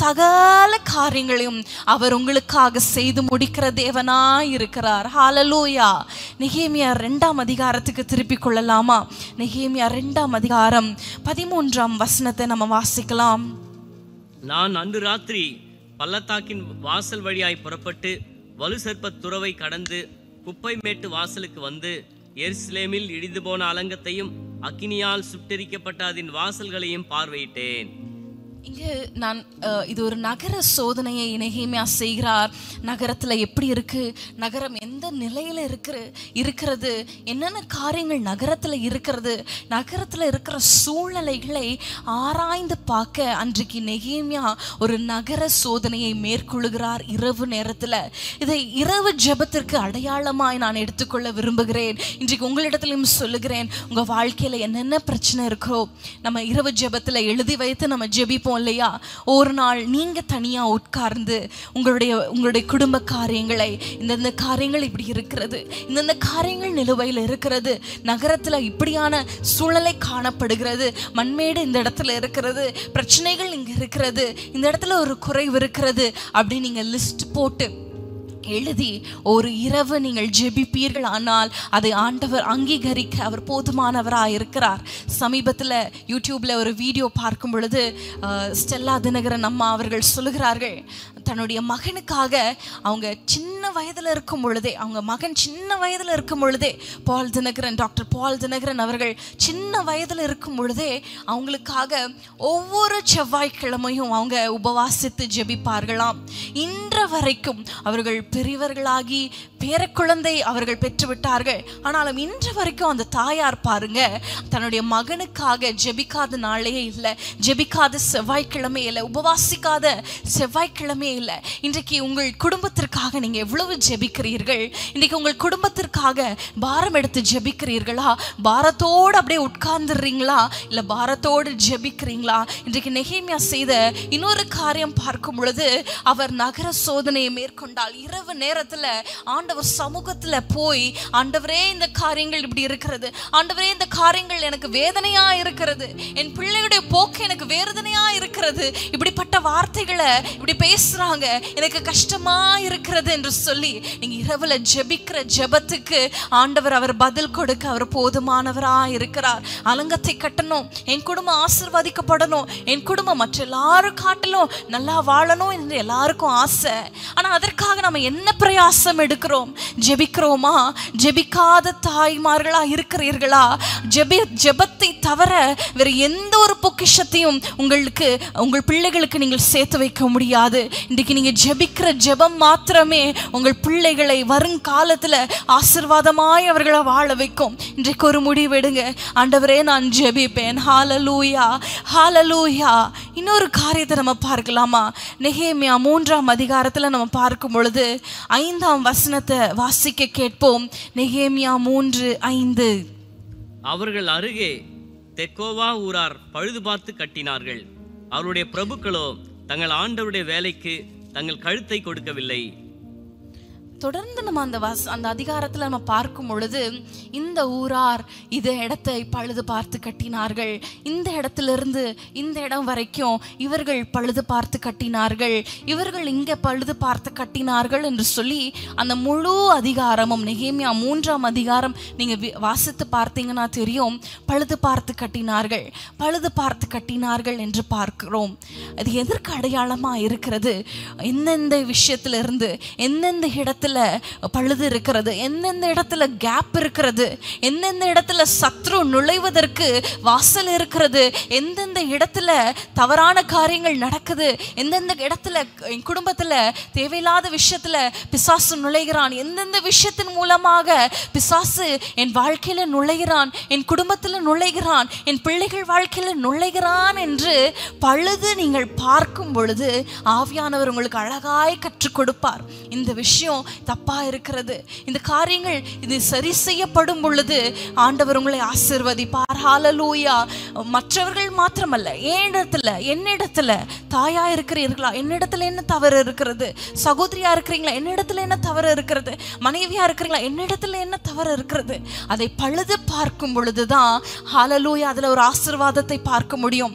சகல காரியங்களையும் அவர் உங்களுக்காக செய்து முடிக்கிற தேவனாய் இருக்கிறார். ஹல்லேலூயா. நெகேமியா 2ஆம் அதிகாரத்துக்கு திருப்பிக் கொள்ளலாமா? நெகேமியா 2ஆம் அதிகாரம் 13ஆம் வசனத்தை நம்ம வாசிக்கலாம். நான் அன்று ராத்திரி பள்ளத்தாக்கின் வாசல் வழியாய் புறப்பட்டு வலு சர்ப்ப துறவை கடந்து குப்பை மேட்டு வாசலுக்கு வந்து எருசலேமில் இடிந்து போன அலங்கத்தையும் அக்கினியால் சுட்டெரிக்கப்பட்ட அதன் வாசல்களையும் பார்வையிட்டேன். இங்க நான் இது ஒரு நகர சோதனையை நெகேமியா செய்கிறார். நகரத்துல எப்படி இருக்கு, நகரம் எந்த நிலையில இருக்கிறது, என்னென்ன காரியங்கள் நகரத்துல இருக்கிறது, நகரத்துல இருக்கிற சூழ்நிலைகளை ஆராய்ந்து பார்க்க அன்றைக்கு நெகேமியா ஒரு நகர சோதனையை மேற்கொள்ளுகிறார் இரவு நேரத்துல. இதை இரவு ஜெபத்திற்கு அடையாளமாய் நான் எடுத்துக்கொள்ள விரும்புகிறேன். இன்றைக்கு உங்களிடத்திலும் சொல்லுகிறேன், உங்க வாழ்க்கையில என்னென்ன பிரச்சனை இருக்கோ நம்ம இரவு ஜெபத்துல எழுதி வைத்து நம்ம ஜெபிப்போம் இல்லையா? ஒரு நாள் நீங்க தனியா உட்கார்ந்து உங்களுடைய குடும்ப காரியங்களை, இந்த காரியங்கள் இப்படி இருக்கிறது, இந்த காரியங்கள் நிலுவையில் இருக்கிறது, நகரத்துல இப்படியான சூழ்நிலை காணப்படுகிறது, மண்மேடு இந்த இடத்துல இருக்கிறது, பிரச்சனைகள் இங்க இருக்கிறது, இந்த இடத்துல ஒரு குறைவு இருக்கிறது அப்படி நீங்க லிஸ்ட் போட்டு எழுதி ஒரு இரவு நீங்கள் ஜெபிப்பீர்கள், ஆனால் அதை ஆண்டவர் அங்கீகரிக்க அவர் போதுமானவராக இருக்கிறார். சமீபத்தில் யூடியூப்ல ஒரு வீடியோ பார்க்கும் பொழுது ஸ்டெல்லா தினகரன் அம்மா அவர்கள் சொல்லுகிறார்கள், தன்னுடைய மகனுக்காக அவங்க சின்ன வயதில் இருக்கும் பொழுதே, அவங்க மகன் சின்ன வயதில் இருக்கும் பொழுதே, டாக்டர் பால் தினகரன் அவர்கள் சின்ன வயதில் இருக்கும் பொழுதே அவங்களுக்காக ஒவ்வொரு செவ்வாய்க்கிழமையும் அவங்க உபவாசித்து ஜெபிப்பார்களாம். இன்று வரைக்கும் அவர்கள் பெரியவர்களாகி பேரக்குழந்தை அவர்கள் பெற்றுவிட்டார்கள். ஆனாலும் இன்று வரைக்கும் அந்த தாயார் பாருங்க, தன்னுடைய மகனுக்காக ஜெபிக்காத நாளே இல்லை, ஜெபிக்காத செவ்வாய்க்கிழமை இல்லை, உபவாசிக்காத செவ்வாய்க்கிழமை தெரியல. இன்றைக்கு உங்கள் குடும்பத்திற்காக நீங்க எவ்வளவு ஜெபிக்கிறீர்கள்? இன்றைக்கு உங்கள் குடும்பத்திற்காக பாரம் எடுத்து ஜெபிக்கிறீர்களா? பாரத்தோடு அப்படியே உட்கார்ந்துடுறீங்களா? இல்ல பாரத்தோடு ஜெபிக்கிறீங்களா? இன்றைக்கு நெகேமியா செய்த இன்னொரு காரியம் பார்க்கும் பொழுது, அவர் நகர சோதனையை மேற்கொண்டால் இரவு நேரத்துல ஆண்டவர் சமூகத்துல போய், ஆண்டவரே இந்த காரியங்கள் இப்படி இருக்கிறது, ஆண்டவரே இந்த காரியங்கள் எனக்கு வேதனையா இருக்கிறது, என் பிள்ளைகளுடைய போக்கு எனக்கு வேதனையா இருக்கிறது, இப்படிப்பட்ட வார்த்தைகளை இப்படி பேசுறாங்க, எனக்கு கஷ்டமா இருக்கிறது என்று சொல்லி நீங்க இரவுல ஜெபிக்கிற ஜெபத்துக்கு ஆண்டவர் அவர் பதில் கொடுக்க அவர் போதுமானவரா இருக்கிறார். அலங்கத்தை கட்டணும், என் குடும்பம் ஆசீர்வதிக்கப்படணும், என் குடும்பம் மற்ற எல்லாரும் காட்டிலும் நல்லா வாழணும் என்று எல்லாருக்கும் ஆசை. ஆனா அதற்காக நம்ம என்ன பிரயாசம் எடுக்கிறோம்? ஜெபிக்கிறோமா? ஜெபிக்காத தாய்மார்களா இருக்கிறீர்களா? ஜெபத்தை தவிர வேற எந்த ஒரு பொக்கிஷத்தையும் உங்களுக்கு, உங்கள் பிள்ளைகளுக்கு நீங்கள் சேர்த்து வைக்க முடியாது. இன்றைக்கு நீங்க ஜெபிக்கிற ஜெபம் மாத்திரமே உங்கள் பிள்ளைகளை வருங்காலத்துல ஆசீர்வாதமாய் அவர்களை வாழ வைக்கும். இன்றைக்கு ஒரு முடிவெடுங்க, ஆண்டவரே நான் ஜெபிப்பேன். ஹல்லேலூயா, ஹல்லேலூயா. இன்னொரு காரியத்தை நம்ம பார்க்கலாமா? நெகேமியா 3ஆம் அதிகாரத்துல நம்ம பார்க்கும் பொழுது 5ஆம் வசனத்தை வாசிக்க கேட்போம். நெகேமியா 3:5. அவர்கள் அருகே தெக்கோவா ஊரார் பழுது பார்த்து கட்டினார்கள். அவருடைய பிரபுக்களோ தங்கள் ஆண்டவருடைய வேலைக்கு தங்கள் கழுத்தை கொடுக்கவில்லை. தொடர்ந்து நம்ம அந்த அதிகாரத்துல நம்ம பார்க்கும் பொழுது, இந்த ஊரார் இந்த இடத்தை பழுது பார்த்து கட்டினார்கள், இந்த இடத்திலிருந்து இந்த இடம் வரைக்கும் இவர்கள் பழுது பார்த்து கட்டினார்கள், இவர்கள் இங்க பழுது பார்த்து கட்டினார்கள் என்று சொல்லி அந்த முழு அதிகாரமும், நெகேமியா 3ஆம் அதிகாரம் நீங்க வாசித்து பார்த்தீங்கன்னா தெரியும், பழுது பார்த்து கட்டினார்கள், பழுது பார்த்து கட்டினார்கள் என்று பார்க்கிறோம். அது எதற்கு அடையாளமா இருக்கிறது? எந்தெந்த விஷயத்துல இருந்து, எந்தெந்த இடத்துல பழுது இருக்கிறது, எந்தெந்த இடத்துல கேப் இருக்கிறது, எந்தெந்த இடத்துல சத்ரு நுழைவதற்கு வாசல் இருக்கிறது, எந்தெந்த இடத்துல தவறான காரியங்கள் நடக்குது, எந்தெந்த இடத்துல என் குடும்பத்துல தேவையில்லாத விஷயத்துல பிசாசு நுழைகிறான், எந்தெந்த விஷயத்தின் மூலமாக பிசாசு என் வாழ்க்கையில நுழைகிறான், என் குடும்பத்துல நுழைகிறான், என் பிள்ளைகள் வாழ்க்கையில நுழைகிறான் என்று பழுது நீங்கள் பார்க்கும் பொழுது ஆவியானவர் உங்களுக்கு அழகாய் கற்றுக் கொடுப்பார். இந்த விஷயம் தப்பா இருக்கிறது, இந்த காரியங்கள் இது சரி செய்யப்படும் பொழுது ஆண்டவர் உங்களை ஆசீர்வதிப்பார். ஹல்லேலூயா. மற்றவர்கள் மாத்திரமல்ல, என்னிடத்துல தாயா இருக்கிறீர்களா, என்னிடத்துல என்ன தவறு இருக்கிறது? சகோதரியா இருக்கிறீங்களா, என்னிடத்துல என்ன தவறு இருக்கிறது? மனைவியா இருக்கிறீங்களா, என்னிடத்துல என்ன தவறு இருக்கிறது? அதை பழுது பார்க்கும் பொழுதுதான் ஹல்லேலூயா அதுல ஒரு ஆசீர்வாதத்தை பார்க்க முடியும்.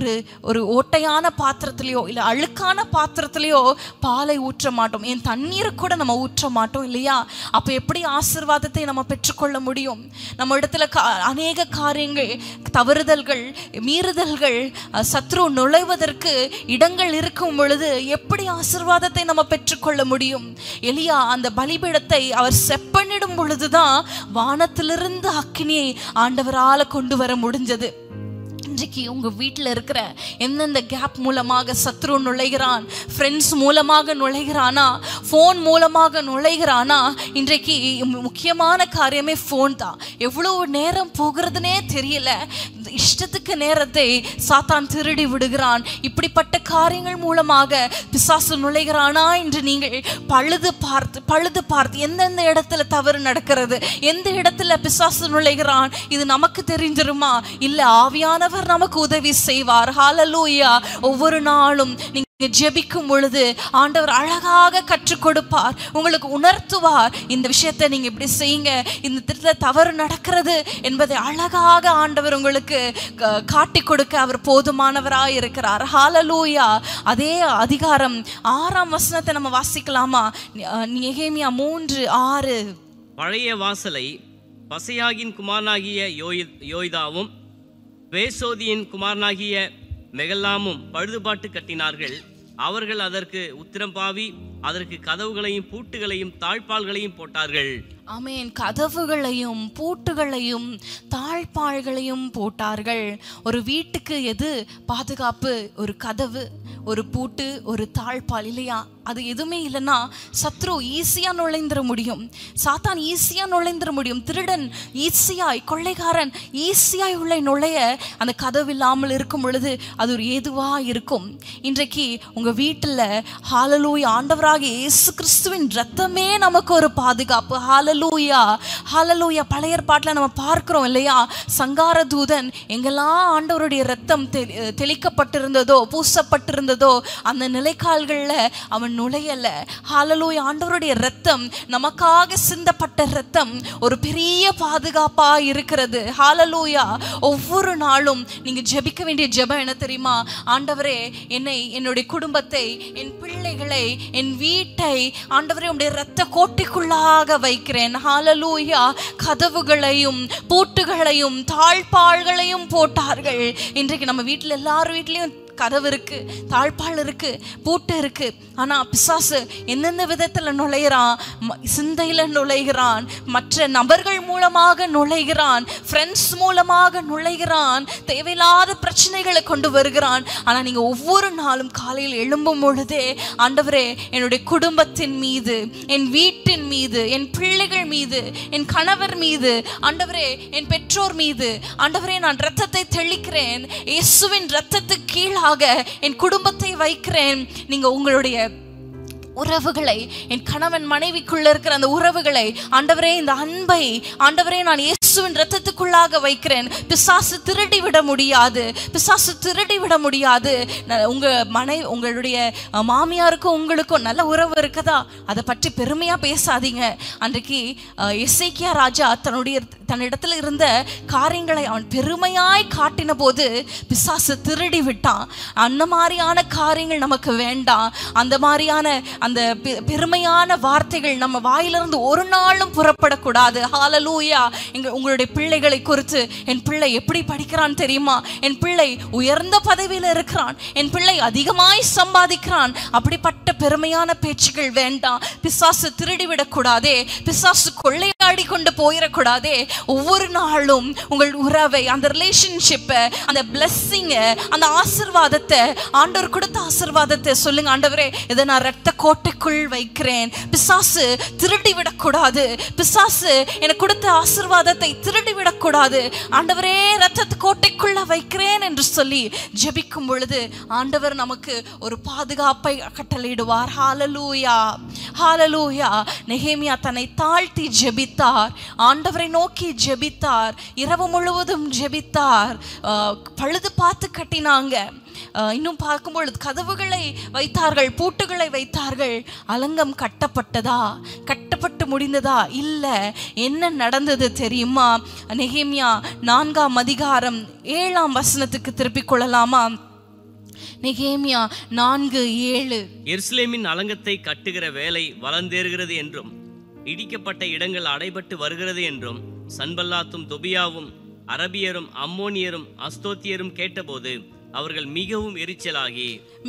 ஒரு ஓட்டையான பாத்திரத்திலேயோ இல்ல அழுக்கான பாத்திரத்திலேயோ பாலை ஊற்ற மாட்டோம், என் தண்ணீரை கூட நம்ம ஊற்ற மாட்டோம் இல்லையா? அப்ப எப்படி ஆசீர்வாதத்தை நம்ம பெற்றுக்கொள்ள முடியும்? நம்ம இடத்துல அநேக காரியங்கள், தவறுதல்கள், மீறுதல்கள், சத்ரு நுழைவதற்கு இடங்கள் இருக்கும் பொழுது எப்படி ஆசீர்வாதத்தை நம்ம பெற்றுக்கொள்ள முடியும்? எலியா அந்த பலிபீடத்தை அவர் செப்பனிடும் பொழுதுதான் வானத்திலிருந்து அக்கினியை ஆண்டவரால கொண்டு வர முடிஞ்சது. இன்றைக்கு உங்க வீட்டில் இருக்கிற எந்தெந்த கேப் மூலமாக சத்ரு நுழைகிறான், ஃப்ரெண்ட்ஸ் மூலமாக நுழைகிறானா, ஃபோன் மூலமாக நுழைகிறானா? இன்றைக்கு முக்கியமான காரியமே ஃபோன் தான். எவ்வளவு நேரம் போகிறதுனே தெரியல, இஷ்டத்துக்கு நேரத்தை சாத்தான் திருடி விடுகிறான். இப்படிப்பட்ட காரியங்கள் மூலமாக பிசாசு நுழைகிறானா என்று நீங்கள் பழுது பார்த்து எந்தெந்த இடத்துல தவறு நடக்கிறது, எந்த இடத்துல பிசாசு நுழைகிறான், இது நமக்கு தெரிஞ்சிருமா? இல்ல, ஆவியானவர் நமக்கு உதவி செய்வார். ஹல்லேலூயா. ஒவ்வொரு நாளும் நீங்க ஜெபிக்கும் பொழுது ஆண்டவர் அழகாக கற்றுக் கொடுப்பார், உங்களுக்கு உணர்த்துவார். இந்த விஷயத்தை நீங்க இப்படி செய்யுங்க, இந்த இடத்துல தவறு நடக்கிறது என்பதை அழகாக ஆண்டவர் உங்களுக்கு காட்டி கொடுக்க அவர் போதுமானவராய் இருக்கிறார். ஹல்லேலூயா. அதே அதிகாரம் 6ஆம் வசனத்தை நம்ம வாசிக்கலாமா? நெகேமியா 3:6. பழைய வாசலை பசையாகின் குமாரனாகிய யோய்தாவும் வேசோதியின் குமாரனாகிய மெகல்லாமும் பழுதுபாட்டு கட்டினார்கள். அவர்கள் அதற்கு உத்திரம் பாவி அதற்கு கதவுகளையும் பூட்டுகளையும் தாழ்பால்களையும் போட்டார்கள். ஆமென். கதவுகளையும் பூட்டுகளையும் தாழ்பாள்களையும் போட்டார்கள். ஒரு வீட்டுக்கு எது பாதுகாப்பு? ஒரு கதவு, ஒரு பூட்டு, ஒரு தாழ்பால், இல்லையா? அது எதுவுமே இல்லைன்னா சத்ரு ஈஸியா நுழைந்துட முடியும், சாத்தான் ஈஸியா நுழைந்துட முடியும், திருடன் ஈஸியாய், கொள்ளைக்காரன் ஈஸியாய் உள்ள நுழைய அந்த கதவு இல்லாமல் இருக்கும் பொழுது அது ஒரு ஏதுவா இருக்கும். இன்றைக்கு உங்க வீட்டுல ஹalleluya, ஆண்டவராகிய இயேசு கிறிஸ்துவின் இரத்தமே நமக்கு ஒரு பாதுகாப்பு. ஹalleluya, ஹalleluya. பழைய ஏற்பாட்டுல நம்ம பார்க்கிறோம் இல்லையா, சங்கார தூதன் எங்கெல்லாம் ஆண்டவருடைய இரத்தம் தெளிக்கப்பட்டிருந்ததோ, பூசப்பட்டிருந்ததோ அந்த நிலைக்கால்கள்ல அவன் நுழையல. ஹalleluya. ஆண்டவருடைய இரத்தம், நமக்காக சிந்தப்பட்ட இரத்தம் ஒரு பெரிய பாதுகாப்பா இருக்கிறது. ஹalleluya. ஒவ்வொரு நாளும் நீங்க ஜெபிக்க வேண்டிய ஜெபம் என்ன தெரியுமா? ஆண்டவரே, என்னை, என்னுடைய குடும்பத்தை, என் பிள்ளைகளை, என் வீட்டை ஆண்டவரே உம்முடைய இரத்த கோட்டைக்குள்ளாக வைக்கிறேன். ஹalleluya. கதவுகளையும் பூட்டுகளையும் தாழ்பாள்களையும் போட்டார்கள். இன்றைக்கு நம்ம வீட்டில் எல்லார் வீட்லயும் கதவு இருக்கு, தாழ்பால் இருக்கு, பூட்டு இருக்கு. ஆனா பிசாசு எந்தெந்த விதத்துல நுழைகிறான்? சிந்தையில நுழைகிறான், மற்ற நபர்கள் மூலமாக நுழைகிறான், ஃப்ரெண்ட்ஸ் மூலமாக நுழைகிறான், தேவையில்லாத பிரச்சனைகளை கொண்டு வருகிறான். ஆனா நீங்க ஒவ்வொரு நாளும் காலையில் எழும்பும் பொழுதே, ஆண்டவரே என்னுடைய குடும்பத்தின் மீது, என் வீட்டின் மீது, என் பிள்ளைகள் மீது, என் கணவர் மீது, ஆண்டவரே என் பெற்றோர் மீது, ஆண்டவரே நான் இரத்தத்தை தெளிக்கிறேன், இயேசுவின் இரத்தத்துக்கு கீழாக என் குடும்பத்தை வைக்கிறேன். நீங்க உங்களுடைய உறவுகளை, என் கணவன் மனைவிக்குள்ள இருக்கிற அந்த உறவுகளை, ஆண்டவரே இந்த அன்பை, ஆண்டவரே நான் இயேசுவின் இரத்தத்துக்குள்ளாக வைக்கிறேன். பிசாசு திருடி விட முடியாது, பிசாசு திருடி விட முடியாது. உங்களுடைய மாமியாருக்கும் உங்களுக்கும் நல்ல உறவு இருக்குதா? அதை பற்றி பெருமையா பேசாதீங்க. அன்றைக்கு எசேக்கியா ராஜா தன்னிடத்துல இருந்த காரியங்களை அவன் பெருமையாய் காட்டின போது பிசாசு திருடி விட்டான். அந்த மாதிரியான காரியங்கள் நமக்கு வேண்டாம். அந்த மாதிரியான அந்த பெருமையான வார்த்தைகள் நம்ம வாயிலிருந்து ஒரு நாளும் புறப்படக்கூடாது. ஹalleluya. உங்களுடைய பிள்ளைகளை குறித்து, என் பிள்ளை எப்படி படிக்கிறான் தெரியுமா, என் பிள்ளை உயர்ந்த பதவியில் இருக்கிறான், என் பிள்ளை அதிகமாய் சம்பாதிக்கிறான், அப்படிப்பட்ட பெருமையான பேச்சுகள் வேண்டாம். பிசாசு திருடிவிடக்கூடாதே, பிசாசு கொள்ளையாடி கொண்டு போயிடக்கூடாதே. ஒவ்வொரு நாளும் உங்கள் உறவை, அந்த ரிலேஷன்ஷிப்பை, அந்த பிளஸ்ஸிங்கை, அந்த ஆசீர்வாதத்தை, ஆண்டவர் கொடுத்த ஆசீர்வாதத்தை சொல்லுங்க, ஆண்டவரே இதை நான் இரத்த கோட்டைக்குள் வைக்கிறேன். பிசாசு திருடி விடக்கூடாது, பிசாசு எனக்கு கொடுத்த ஆசீர்வாதத்தை திருடி விடக்கூடாது. ஆண்டவரே இரத்த கோட்டைக்குள்ள வைக்கிறேன் என்று சொல்லி ஜெபிக்கும் பொழுது ஆண்டவர் நமக்கு ஒரு பாதுகாப்பை கட்டளையிடுவார். ஹalleluya, ஹalleluya. நெகேமியா தன்னை தாழ்த்தி ஜெபித்தார், ஆண்டவரை நோக்கி ஜெபித்தார், இரவு முழுவதும் ஜெபித்தார். பழுது பார்த்து கட்டினாங்க. இன்னும் பார்க்கும்பொழுது கதவுகளை வைத்தார்கள், பூட்டுகளை வைத்தார்கள். அலங்கம் கட்டப்பட்டதா? கட்டப்பட்டு முடிந்ததா? இல்ல. என்ன நடந்தது தெரியுமா? நெகேமியா 4ஆம் அதிகாரம் 7ஆம் வசனத்துக்கு திருப்பிக் கொள்ளலாமா? நெகேமியா 4:7. எருசலேமின் அலங்கத்தை கட்டுகிற வேலை வளர்ந்தேறுகிறது என்றும் இடிக்கப்பட்ட இடங்கள் அடைபட்டு வருகிறது என்றும் சன்பல்லாத்தும் தொபியாவும் அரபியரும் அம்மோனியரும் அஸ்தோத்தியரும் கேட்டபோது அவர்கள் மிகவும் எரிச்சலாகி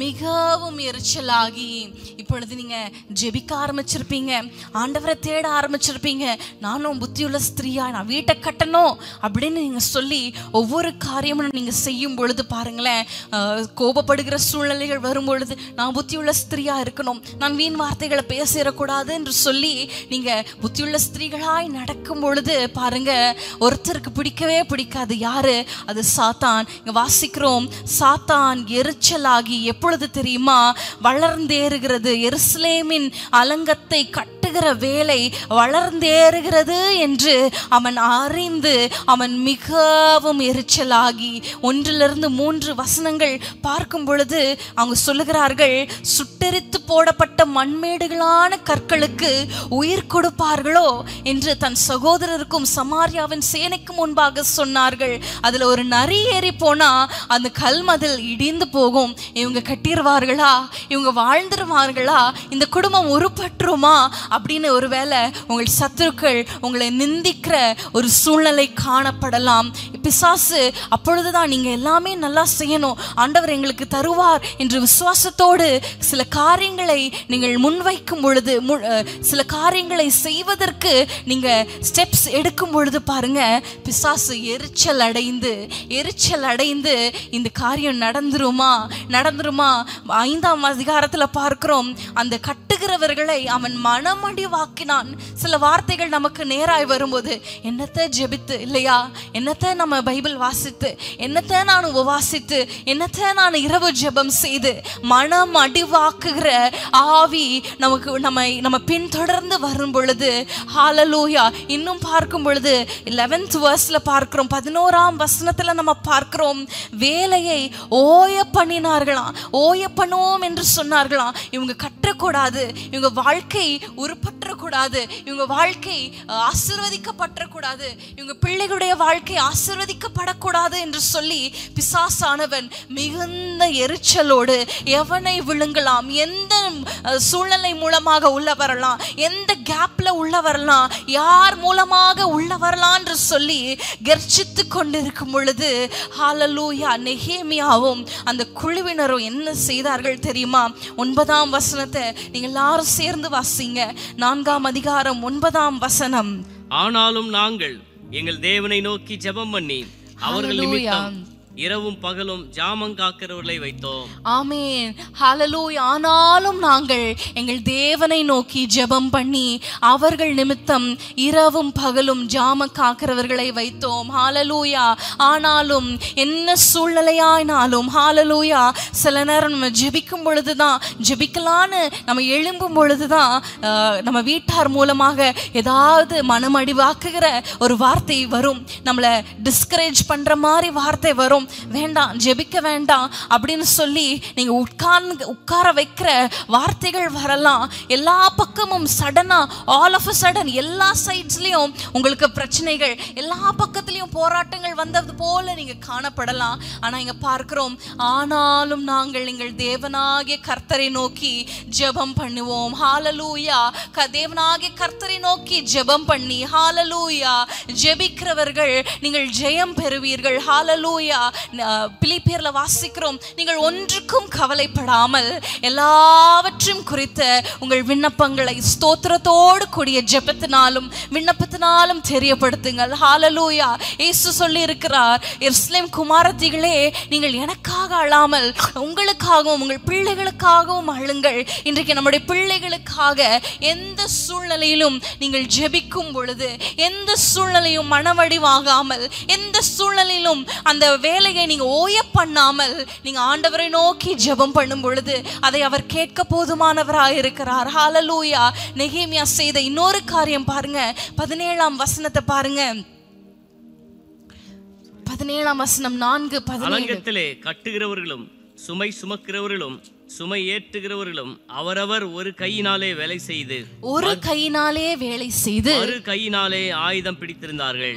இப்பொழுது நீங்க ஜெபிக்க ஆரம்பிச்சிருப்பீங்க, ஆண்டவரை தேட ஆரம்பிச்சிருப்பீங்க. நானும் புத்தியுள்ள ஸ்திரீயா, நான் வீட்டை கட்டணும் அப்படின்னு நீங்க சொல்லி ஒவ்வொரு காரியமும் நீங்க செய்யும் பொழுது பாருங்களேன், கோபப்படுகிற சூழ்நிலைகள் வரும் பொழுது நான் புத்தியுள்ள ஸ்திரீயா இருக்கணும், நான் வீண் வார்த்தைகளை பேசிடக்கூடாது என்று சொல்லி நீங்க புத்தியுள்ள ஸ்திரீகளாய் நடக்கும் பொழுது பாருங்க, ஒருத்தருக்கு பிடிக்கவே பிடிக்காது. யாரு அது? சாத்தான். இங்க வாசிக்கிறோம், சாத்தான் எரிச்சலாகி எப்பொழுது தெரியுமா? வளர்ந்தேறுகிறது, எருசலேமின் அலங்கத்தை கட்டுகிற வேலை வளர்ந்தேறுகிறது என்று அவன் அறிந்து அவன் மிகவும் எரிச்சலாகி 1-3 வசனங்கள் பார்க்கும் பொழுது அவங்க சொல்லுகிறார்கள், சுட்டெரித்து போடப்பட்ட மண்மேடுகளான கற்களுக்கு உயிர் கொடுப்பார்களோ என்று தன் சகோதரருக்கும் சமாரியாவின் சேனைக்கு முன்பாக சொன்னார்கள். அதுல ஒரு நரி ஏறி போனா அந்த கல்மதில் இடிந்து போகும். இவங்க கட்டிடுவார்களா? இவங்க வாழ்ந்துருவார்களா? இந்த குடும்பம் உருப்பற்றுமா அப்படின்னு ஒருவேளை உங்கள் சத்துருக்கள் உங்களை நிந்திக்கிற ஒரு சூழ்நிலை காணப்படலாம். பிசாசு அப்பொழுதுதான் நீங்க எல்லாமே நல்லா செய்யணும், ஆண்டவர் எங்களுக்கு தருவார் என்று விசுவாசத்தோடு சில காரியங்கள் காரியங்களை நீங்கள் முன்வைக்கும் பொழுது, சில காரியங்களை செய்வதற்கு நீங்க ஸ்டெப்ஸ் எடுக்கும் பொழுது பாருங்க, பிசாசு எரிச்சல் அடைந்து இந்த காரியம் நடந்துருமா 5ஆம் அதிகாரத்துல பார்க்கிறோம், அந்த கட்டுகிறவர்களை அவன் மனமடிவாக்கினான். சில வார்த்தைகள் நமக்கு நேராய் வரும்போது, என்னத்தை ஜெபித்து இல்லையா, என்னத்தை நம்ம பைபிள் வாசித்து, என்னத்தை நான் உபவாசித்து, என்னத்தை நான் இரவு ஜெபம் செய்து, மனம் அடிவாக்குகிற ஆவி நம்ம பின்தொடர்ந்து வரும் பொழுது, ஹalleluya, இன்னும் பார்க்கும் பொழுது 11th verseல பார்க்கிறோம், 11ஆம் வசனத்துல நம்ம பார்க்கிறோம், வேலையை ஓய பண்ணினார்களாம். ஓய பண்ணுவோம் என்று சொன்னார்களாம். இவங்க கற்றக்கூடாது, இவங்க வாழ்க்கை உருப்பற்றக்கூடாது, இவங்க வாழ்க்கை ஆசீர்வதிக்கப்பட்டக்கூடாது, இவங்க பிள்ளைகளுடைய வாழ்க்கை ஆசீர்வதிக்கப்படக்கூடாது என்று சொல்லி பிசாசானவன் மிகுந்த எரிச்சலோடு எவனை விழுங்கலாம், எந்த சூழ்நிலை மூலமாக உள்ள வரலாம், எந்த கேப்ல உள்ள வரலாம், யார் மூலமாக உள்ள வரலாம் என்று சொல்லி கர்ஜித்து கொண்டிருக்கும் பொழுது, ஹalleluya, நெகேமியாவும் அந்த குழுவினரும் என்ன செய்தார்கள் தெரியுமா? 9ஆம் வசனத்தை நீங்க எல்லாரும் சேர்ந்து வாசிங்க. 4ஆம் அதிகாரம் 9ஆம் வசனம். ஆனாலும் நாங்கள் எங்கள் தேவனை நோக்கி ஜெபம் பண்ணி அவர்கள் நிமித்தம் இரவும் பகலும் ஜாமம் காக்கிறவர்களை வைத்தோம். ஆமென், ஹalleluya. ஆனாலும் நாங்கள் எங்கள் தேவனை நோக்கி ஜெபம் பண்ணி அவர்கள் நிமித்தம் இரவும் பகலும் ஜாம காக்கிறவர்களை வைத்தோம். ஹalleluya. ஆனாலும் என்ன சூழ்நிலையாயினாலும், ஹalleluya, சில நேரம் நம்ம ஜெபிக்கும் பொழுதுதான், ஜெபிக்கலான்னு நம்ம எழும்பும் பொழுதுதான் நம்ம வீட்டார் மூலமாக ஏதாவது மனமடிவாக்குகிற ஒரு வார்த்தை வரும், நம்மளை டிஸ்கரேஜ் பண்ற மாதிரி வார்த்தை வரும். வேண்டாம், ஜெபிக்க வேண்டாம் அப்படின்னு சொல்லி நீங்க உட்கார வைக்கிற வார்த்தைகள் வரலாம். எல்லா பக்கமும் சடனா, ஆல் ஆஃப் அ சடன் எல்லா சைட்ஸ்லயும் உங்களுக்கு பிரச்சனைகள், எல்லா பக்கத்திலயும் போராட்டங்கள் வந்தது போல நீங்க காணப்படலாம். ஆனா இங்க பார்க்கிறோம், ஆனாலும் நாங்கள் எங்கள் தேவனாகிய கர்த்தரை நோக்கி ஜெபம் பண்ணுவோம். ஹalleluya. தேவனாகிய கர்த்தரை நோக்கி ஜெபம் பண்ணி, ஹalleluya, ஜெபிக்கிறவர்கள் நீங்கள் ஜெயம் பெறுவீர்கள். ஹalleluya. பிலிப்பியர்ல வாசிக்கிறோம், நீங்கள் ஒன்றுக்கும் கவலைப்படாமல் எல்லாவற்றையும் குறித்த உங்கள் விண்ணப்பங்களை ஸ்தோத்திரத்தோடு கூடிய ஜெபத்தினாலும் விண்ணப்பத்தினாலும் தெரியப்படுத்துங்கள். ஹalleluya. இயேசு சொல்லி இருக்கிறார், எருசலேம் குமாரத்திகளே, நீங்கள் எனக்காக அழாமல் உங்களுக்காகவும் உங்கள் பிள்ளைகளுக்காகவும் அழுங்கள். இன்றைக்கு நம்முடைய பிள்ளைகளுக்காக எந்த சூழ்நிலையிலும் நீங்கள் ஜெபிக்கும் பொழுது, எந்த சூழ்நிலையும் மனவடிவாகாமல், எந்த சூழ்நிலையிலும் அந்த வேலையை நீங்க ஓய பண்ணாமல் நீங்க ஆண்டவரை நோக்கி ஜெபம் பண்ணும் பொழுது அதை அவர் கேட்க போதுமானவராக இருக்கிறார். ஹalleluya. நெகேமியா செய்த இன்னொரு காரியம் பாருங்க, 17ஆம் வசனத்தை பாருங்க. 17ஆம் வசனம் 4:17. அலங்கத்திலே கட்டுகிறவர்களும் சுமை சுமக்கிறவர்களும் சுமை ஏற்றுகிறவர்களும் அவரவர் ஒரு கையினாலே வேலை செய்து மறு கையினாலே ஆயுதம் பிடித்திருந்தார்கள்.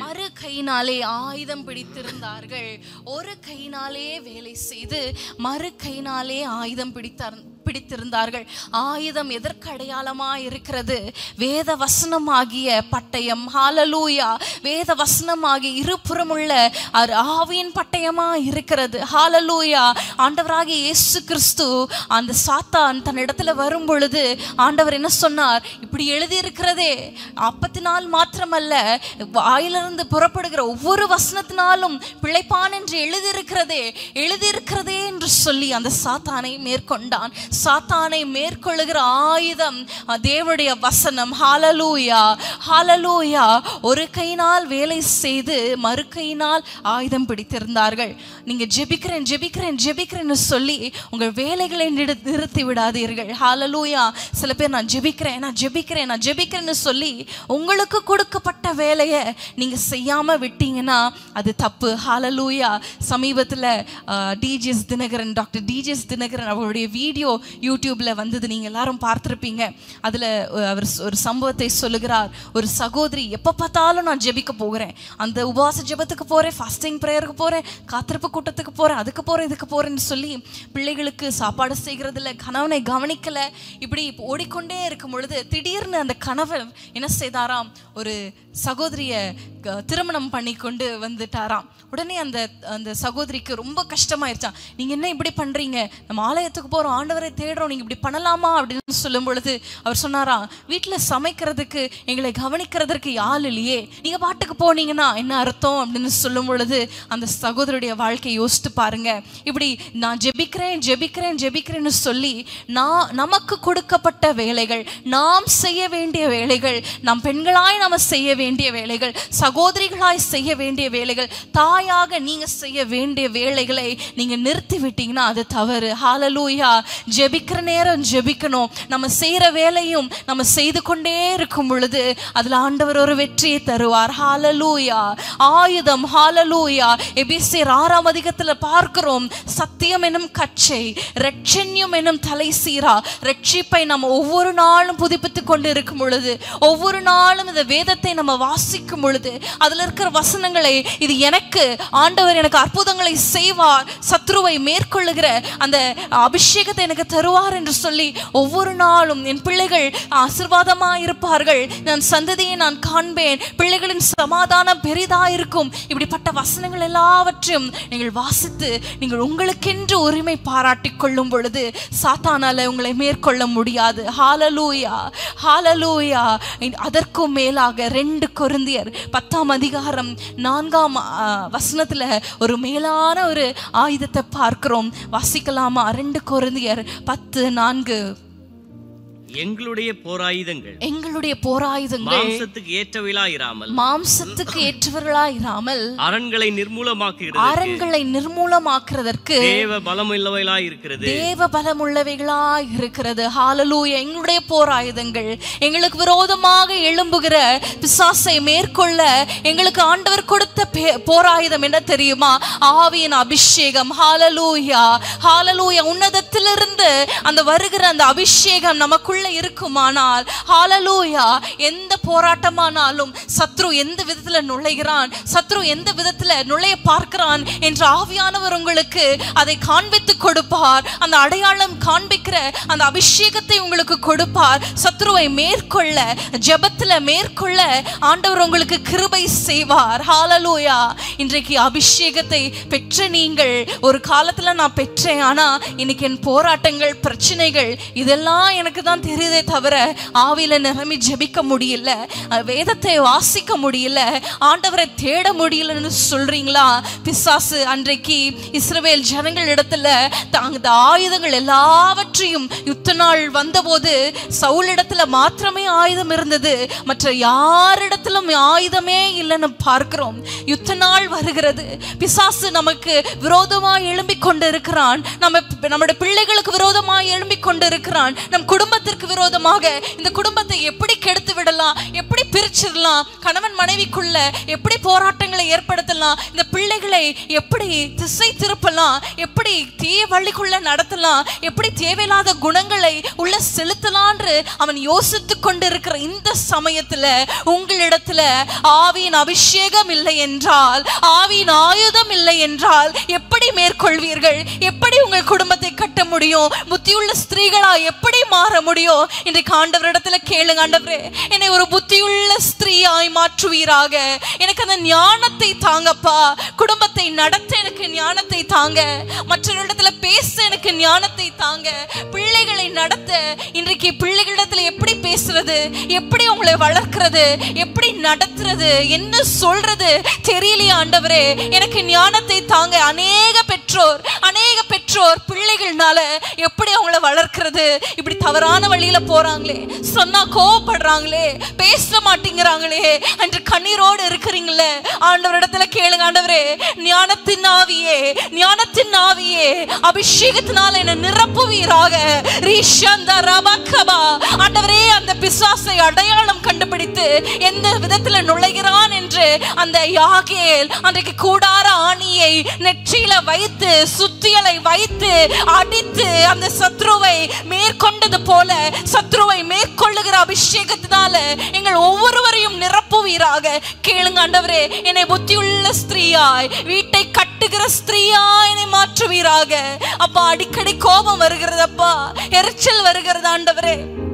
ஒரு கையினாலே வேலை செய்து மறு கையினாலே ஆயுதம் பிடித்திருந்தார்கள். ஆயுதம் எதற்கு அடையாளமாய் இருக்கிறது? வேத வசனமாகிய பட்டயம். ஹalleluya. வேத வசனமாகிய இருபுறமுள்ள ஆவியின் பட்டயமா இருக்கிறது. ஹalleluya. ஆண்டவராகிய இயேசு கிறிஸ்து அந்த சாத்தான் தன் இடத்துல வரும் பொழுது ஆண்டவர் என்ன சொன்னார்? இப்படி எழுதி இருக்கிறதே, அப்பத்தினால் மாத்திரமல்ல, வாயிலிருந்து புறப்படுகிற ஒவ்வொரு வசனத்தினாலும் பிழைப்பான் என்று எழுதியிருக்கிறதே என்று சொல்லி அந்த சாத்தானை மேற்கொண்டான். சாத்தானை மேற்கொள்ளுகிற ஆயுதம் தேவனுடைய வசனம். ஹalleluya, ஹalleluya. ஒரு கையினால் வேலை செய்து மறு கையினால் ஆயுதம் பிடித்திருந்தார்கள். நீங்க ஜெபிக்கிறேன்னு சொல்லி உங்கள் வேலைகளை நிறுத்தி விடாதீர்கள். ஹalleluya. சில பேர் நான் ஜெபிக்கிறேன்னு சொல்லி உங்களுக்கு கொடுக்கப்பட்ட வேலையை நீங்க செய்யாம விட்டீங்கன்னா அது தப்பு. ஹalleluya. சமீபத்தில் டாக்டர் டிஜிஎஸ் தினகரன் அவருடைய வீடியோ யூடியூப்ல வந்தது, நீங்க எல்லாரும் பார்த்திருப்பீங்க. அதுல அவர் ஒரு சம்பவத்தை சொல்லுகிறார். ஒரு சகோதரி, எப்ப பார்த்தாலும் நான் ஜெபிக்க போகிறேன், அந்த உபவாச ஜெபத்துக்கு போறேன், ஃபாஸ்டிங் பிரேயருக்கு போறேன், காத்திருப்பு கூட்டத்துக்கு போறேன், அதுக்கு போறேன், இதுக்கு போறேன்னு சொல்லி பிள்ளைகளுக்கு சாப்பாடு செய்கிறதுல, கணவனை கவனிக்கல, இப்படி ஓடிக்கொண்டே இருக்கும் பொழுது திடீர் திடீர்னு அந்த கணவர் என்ன செய்தாராம், ஒரு சகோதரிய திருமணம் பண்ணி கொண்டு வந்துட்டாராம். உடனே அந்த அந்த சகோதரிக்கு ரொம்ப கஷ்டமாயிருச்சான். நீங்க என்ன இப்படி பண்றீங்க, நம்ம ஆலயத்துக்கு போறோம், ஆண்டவரை தேடுறோம், நீங்க இப்படி பண்ணலாமா அப்படின்னு சொல்லும் பொழுது அவர் சொன்னாரா, வீட்டுல சமைக்கிறதுக்கு எங்களை கவனிக்கிறதுக்கு ஆள் இல்லையே, நீங்க பாட்டுக்கு போனீங்கன்னா என்ன அர்த்தம் அப்படின்னு சொல்லும் பொழுது அந்த சகோதரருடைய வாழ்க்கையை யோசித்து பாருங்க. இப்படி நான் ஜெபிக்கிறேன் ஜெபிக்கிறேன் ஜெபிக்கிறேன்னு சொல்லி நமக்கு கொடுக்கப்பட்ட வேலைகள், நாம் செய்ய வேண்டிய வேலைகள், நம் பெண்களாய் நாம செய்ய வேண்டிய வேலைகள், சகோதரிகளாய் செய்ய வேண்டிய வேலைகள், தாயாக நீங்க செய்ய வேண்டிய வேலைகளை நீங்க நிறுத்தி விட்டீங்கன்னா அது தவறு. ஹல்லேலூயா. ஜெபிக்கிற நேரம் ஜெபிக்கணும். நம்ம செய்யற வேலையும் நம்ம செய்து கொண்டே இருக்கும் பொழுது அதுல ஆண்டவர் ஒரு வெற்றியை தருவார். ஹல்லேலூயா. ஆயுதம். ஹல்லேலூயா. எபேசியர் 6ஆம் அதிகாரத்துல பார்க்கிறோம், சத்தியம் எனும் கச்சை, இரட்சண்யம் எனும் தலை சீரா. ரட்சிப்பை நம்ம ஒவ்வொரு நாளும் புதுப்பித்து கொண்டு இருக்கும் பொழுது, ஒவ்வொரு நாளும் இந்த வேதத்தை நம்ம வாசிக்கும் பொழுது அதுல இருக்கிற வசனங்களை, இது எனக்கு ஆண்டவர் எனக்கு அற்புதங்களை செய்வார், சத்ருவை மேற்கொள்ளுகிற அந்த அபிஷேகத்தை எனக்கு தருவார் என்று சொல்லி ஒவ்வொரு நாளும் என் பிள்ளைகள் ஆசீர்வாதமாய் இருப்பார்கள், நான் சந்ததியை நான் காண்பேன், பிள்ளைகளின் சமாதானம் பெரிதா இருக்கும். இப்படிப்பட்ட வசனங்கள் எல்லாவற்றையும் நீங்கள் வாசித்து நீங்கள் உங்களுக்கென்று உரிமை பாராட்டி கொள்ளும் பொழுது சாத்தானால உங்களை மேற்கொள்ள முடியாது. ஹல்லேலூயா. ஹல்லேலூயா. அதற்கும் மேலாக 2 கொரிந்தியர் 10ஆம் அதிகாரம் 4ஆம் வசனத்துல ஒரு மேலான ஒரு ஆயுதத்தை பார்க்கிறோம். வாசிக்கலாமா? 2 கொரிந்தியர் 10:4. எங்களுடைய போராயுதங்கள் மாம்சத்துக்கு ஏற்றவர்களாயிராமல் அரண்களை நிர்மூலமாக்குறதற்கு தேவ பலமுள்ளவைகளாய் இருக்கிறது. ஹல்லேலூயா. எங்களுடைய போராயுதங்கள், எங்களுக்கு விரோதமாக எழும்புகிற பிசாசை மேற்கொள்ள எங்களுக்கு ஆண்டவர் கொடுத்த போராயுதம் என்ன தெரியுமா? ஆவியின் அபிஷேகம். ஹல்லேலூயா. ஹல்லேலூயா. உன்னதத்திலிருந்து அந்த வருகிற அந்த அபிஷேகம் நமக்குள்ள இருக்குமானால், ஹல்லேலூயா, எந்த போராட்டமானாலும் சத்ரு எந்த விதத்துல நுழைகிறான், சத்ரு எந்த விதத்துல நுழைய பார்க்கிறான் என்று ஆவியானவர் உங்களுக்கு அதை காண்பித்து கொடுப்பார். அந்த அடையாளம் காண்பிக்கிற அந்த அபிஷேகத்தை உங்களுக்கு கொடுப்பார். சத்ருவை மேற்கொள்ள, ஜெபத்துல மேற்கொள்ள ஆண்டவர் உங்களுக்கு கிருபை செய்வார். ஹல்லேலூயா. இன்றைக்கு அபிஷேகத்தை பெற்ற நீங்கள், ஒரு காலத்துல நான் பெற்றேன், ஆனா இன்னைக்கு என் போராட்டங்கள், பிரச்சனைகள் இதெல்லாம் எனக்கு தான் தெரியுதே தவிர ஆவியில நிரம்பி ஜெபிக்க முடியல, வேதத்தை வாசிக்க முடியல, ஆண்டவரை தேட முடியலன்னு சொல்றீங்களா? பிசாசு அன்றைக்கு இஸ்ரவேல் ஜனங்கள் இடத்துல தாங்க ஆயுதங்கள் எல்லாவற்றையும், யுத்த நாள் வந்தபோது சவுல் இடத்துல மாத்திரமே ஆயுதம் இருந்தது, மற்ற யாரிடத்திலும் ஆயுதமே இல்லைன்னு பார்க்கிறோம். யுத்த நாள் வருகிறது, பிசாசு நமக்கு விரோதமாய் எழும்பிக் கொண்டு இருக்கிறான், நம்முடைய பிள்ளைகளுக்கு விரோதமாய் எழும்பிக் கொண்டு இருக்கிறான், நம் குடும்பத்திற்கு விரோதமாக இந்த குடும்பத்தை எப்படி கெடுத்து விடலாம், எப்படி பிரிச்சிடலாம், கணவன் மனைவிக்குள்ள எப்படி போராட்டங்களை ஏற்படுத்தலாம், இந்த பிள்ளைகளை எப்படி திசை திருப்பலாம், எப்படி தீய வழிக்குள்ள நடத்தலாம், எப்படி தேவையில்லாத குணங்களை உள்ள செலுத்தலான்று அவன் யோசித்து கொண்டு இருக்கிற இந்த சமயத்துல உங்களிடத்துல ஆவியின் அபிஷேகம் இல்லை என்றால், ஆவியின் ஆயுதம் இல்லை என்றால் எப்படி மேற்கொள்வீர்கள்? எப்படி உங்கள் குடும்பத்தை கட்ட முடியும்? புத்தியுள்ள ஸ்திரீகளா எப்படி மாற முடியும்? இன்றைக்கு ஆண்டவரிடத்துல கேளுங்க, ஆண்டவரே என்னை ஒரு புத்தியுள்ள ஸ்திரீயாய் மாற்றுவீராக, எனக்கு அந்த ஞானத்தை தாங்கப்பா, குடும்பத்தை நடத்த எனக்கு ஞானத்தை தாங்க, மற்றவரிடத்துல பேச எனக்கு ஞானத்தை தாங்க, பிள்ளைகளை நடத்த இன்றைக்கு பிள்ளைகளிடத்துல எப்படி பேசுறது, எப்படி உங்களை வளர்க்கிறது, எப்படி நடத்துறது, என்ன சொல்றது தெரியலையா ஆண்டவரே, எனக்கு ஞானத்தை தாங்க. அநேக பெற்றோர் பிள்ளைகள்னால எப்படி அவங்கள வளர்க்கிறது, இப்படி தவறான வழியில போறாங்களே, சொன்னா கோவப்படுறாங்களே, பேச மாட்டேங்கிறாங்களே என்று கண்ணீரோடு இருக்கிறீங்களே, ஆண்டவரிடத்துல கேளுங்க, ஆண்டவரே ஞானத்தின் ஆவியே, ஞானத்தின் ஆவியே, அபிஷேகத்தினால என்னை நிரப்புவீராக. ஆண்டவரே அந்த பிசாசை அடையாளம் கண்டுபிடித்து எந்த விதத்துல நுழைகிறான் என்று அந்த யாகேல் அன்றைக்கு கூடார ஆணியை நெற்றியில வைத்து, சுத்தியலை வைத்து அடித்து அந்த சத்ருவை மேற்கொண்டது போல சத்ருவை மேற்கொள்ளுகிற அபிஷேகத்தினால எங்கள் ஒவ்வொருவரையும் நிரப்புவீராக. கேளுங்க ஆண்டவரே, என்னை புத்தியுள்ள ஸ்திரீயாய், வீட்டை கட்டுகிற ஸ்திரீயாய் என்னை மாற்றுவீராக. அப்பா, அடிக்கடி கோபம் வருகிறது அப்பா, எரிச்சல் வருகிறது ஆண்டவரே,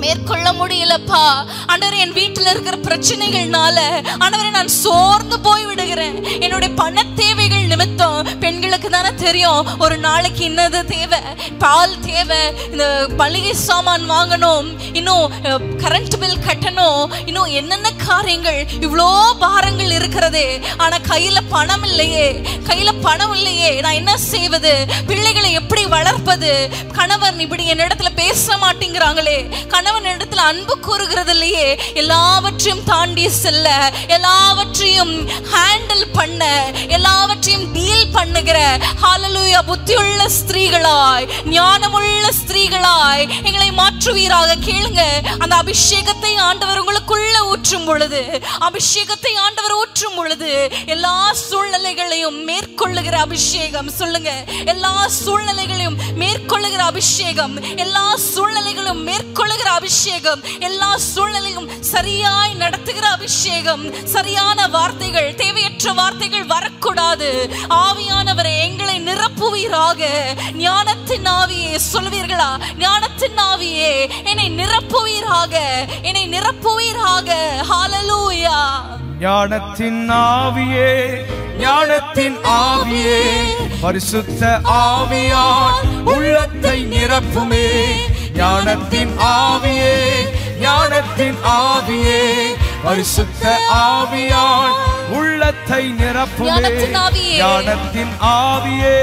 மேற்கொள்ள முடியலப்பா ஆண்டவரே, என் வீட்டுல இருக்கிற பிரச்சனைகள்னால ஆண்டவரே நான் சோர்ந்து போய் விடுகிறேன். என்னுடைய பண தேவைகள் நிமித்தம், பெண்களுக்கு தானே தெரியும் ஒரு நாளைக்கு இன்னது தேவை, பால் தேவை, இந்த மளிகை சாமான் வாங்கணும், இன்னும் கரண்ட் பில் கட்டணும், இன்னும் என்னென்ன காரியங்கள், இவ்வளோ பாரங்கள் இருக்கிறதே. ஆனா கையில பணம் இல்லையே, கையில பணம் இல்லையே, நான் என்ன செய்வது? பிள்ளைகளை எப்படி வளர்ப்பது? கணவர் இப்படி என்னிடத்துல பேச மாட்டேங்கிறாங்களே, கணவன் இடத்துல அன்பு கூறுகிறது இல்லையே. எல்லாவற்றையும் தாண்டி செல்ல, எல்லாவற்றையும் ஹேண்டில் பண்ண, எல்லாவற்றையும் டீல் பண்ணுகிற ஹalleluya புத்தியுள்ள ஸ்திரீகளாய், ஞானமுள்ள ஸ்திரீகளாய் எங்களை மாற்றுவீராக. கேளுங்க, அந்த அபிஷேகத்தை ஆண்டவர் உங்களுக்குள்ள ஊற்றும் பொழுது, அபிஷேகத்தை ஆண்டவர் ஊற்றும் பொழுது எல்லா சூழ்நிலைகளையும் மேற்கொள்ளுகிற அபிஷேகம். சொல்லுங்க, எல்லா சூழ்நிலைகளையும் மேற்கொள்ளுகிற அபிஷேகம், எல்லா சூழ்நிலைகளும் மேற்கொள்ளுகிற அபிஷேகம், எல்லா சூழ்நிலையும் சரியாய் நடத்துகிற அபிஷேகம். சரியான வார்த்தைகள், தேவையற்ற வார்த்தைகள் வரக்கூடாது. ஆவியானவரே எங்களை நிரப்புவீராக. ஞானத்தின் ஆவியே, சொல்வீர்களா? ஞானத்தின் ஆவியே என்னை நிரப்புவீராக, என்னை நிரப்புவீராக. ஹalleluya. ஞானத்தின் ஆவியே, ஞானத்தின் ஆவியே, பரிசுத்த ஆவியால் உள்ளத்தை நிரப்புமே. ஞானத்தின் ஆவியே, ஞானத்தின் ஆவியே, பரிசுத்த ஆவியால் உள்ளத்தை நிரப்புமே. ஞானத்தின் ஆவியே, ஞானத்தின் ஆவியே,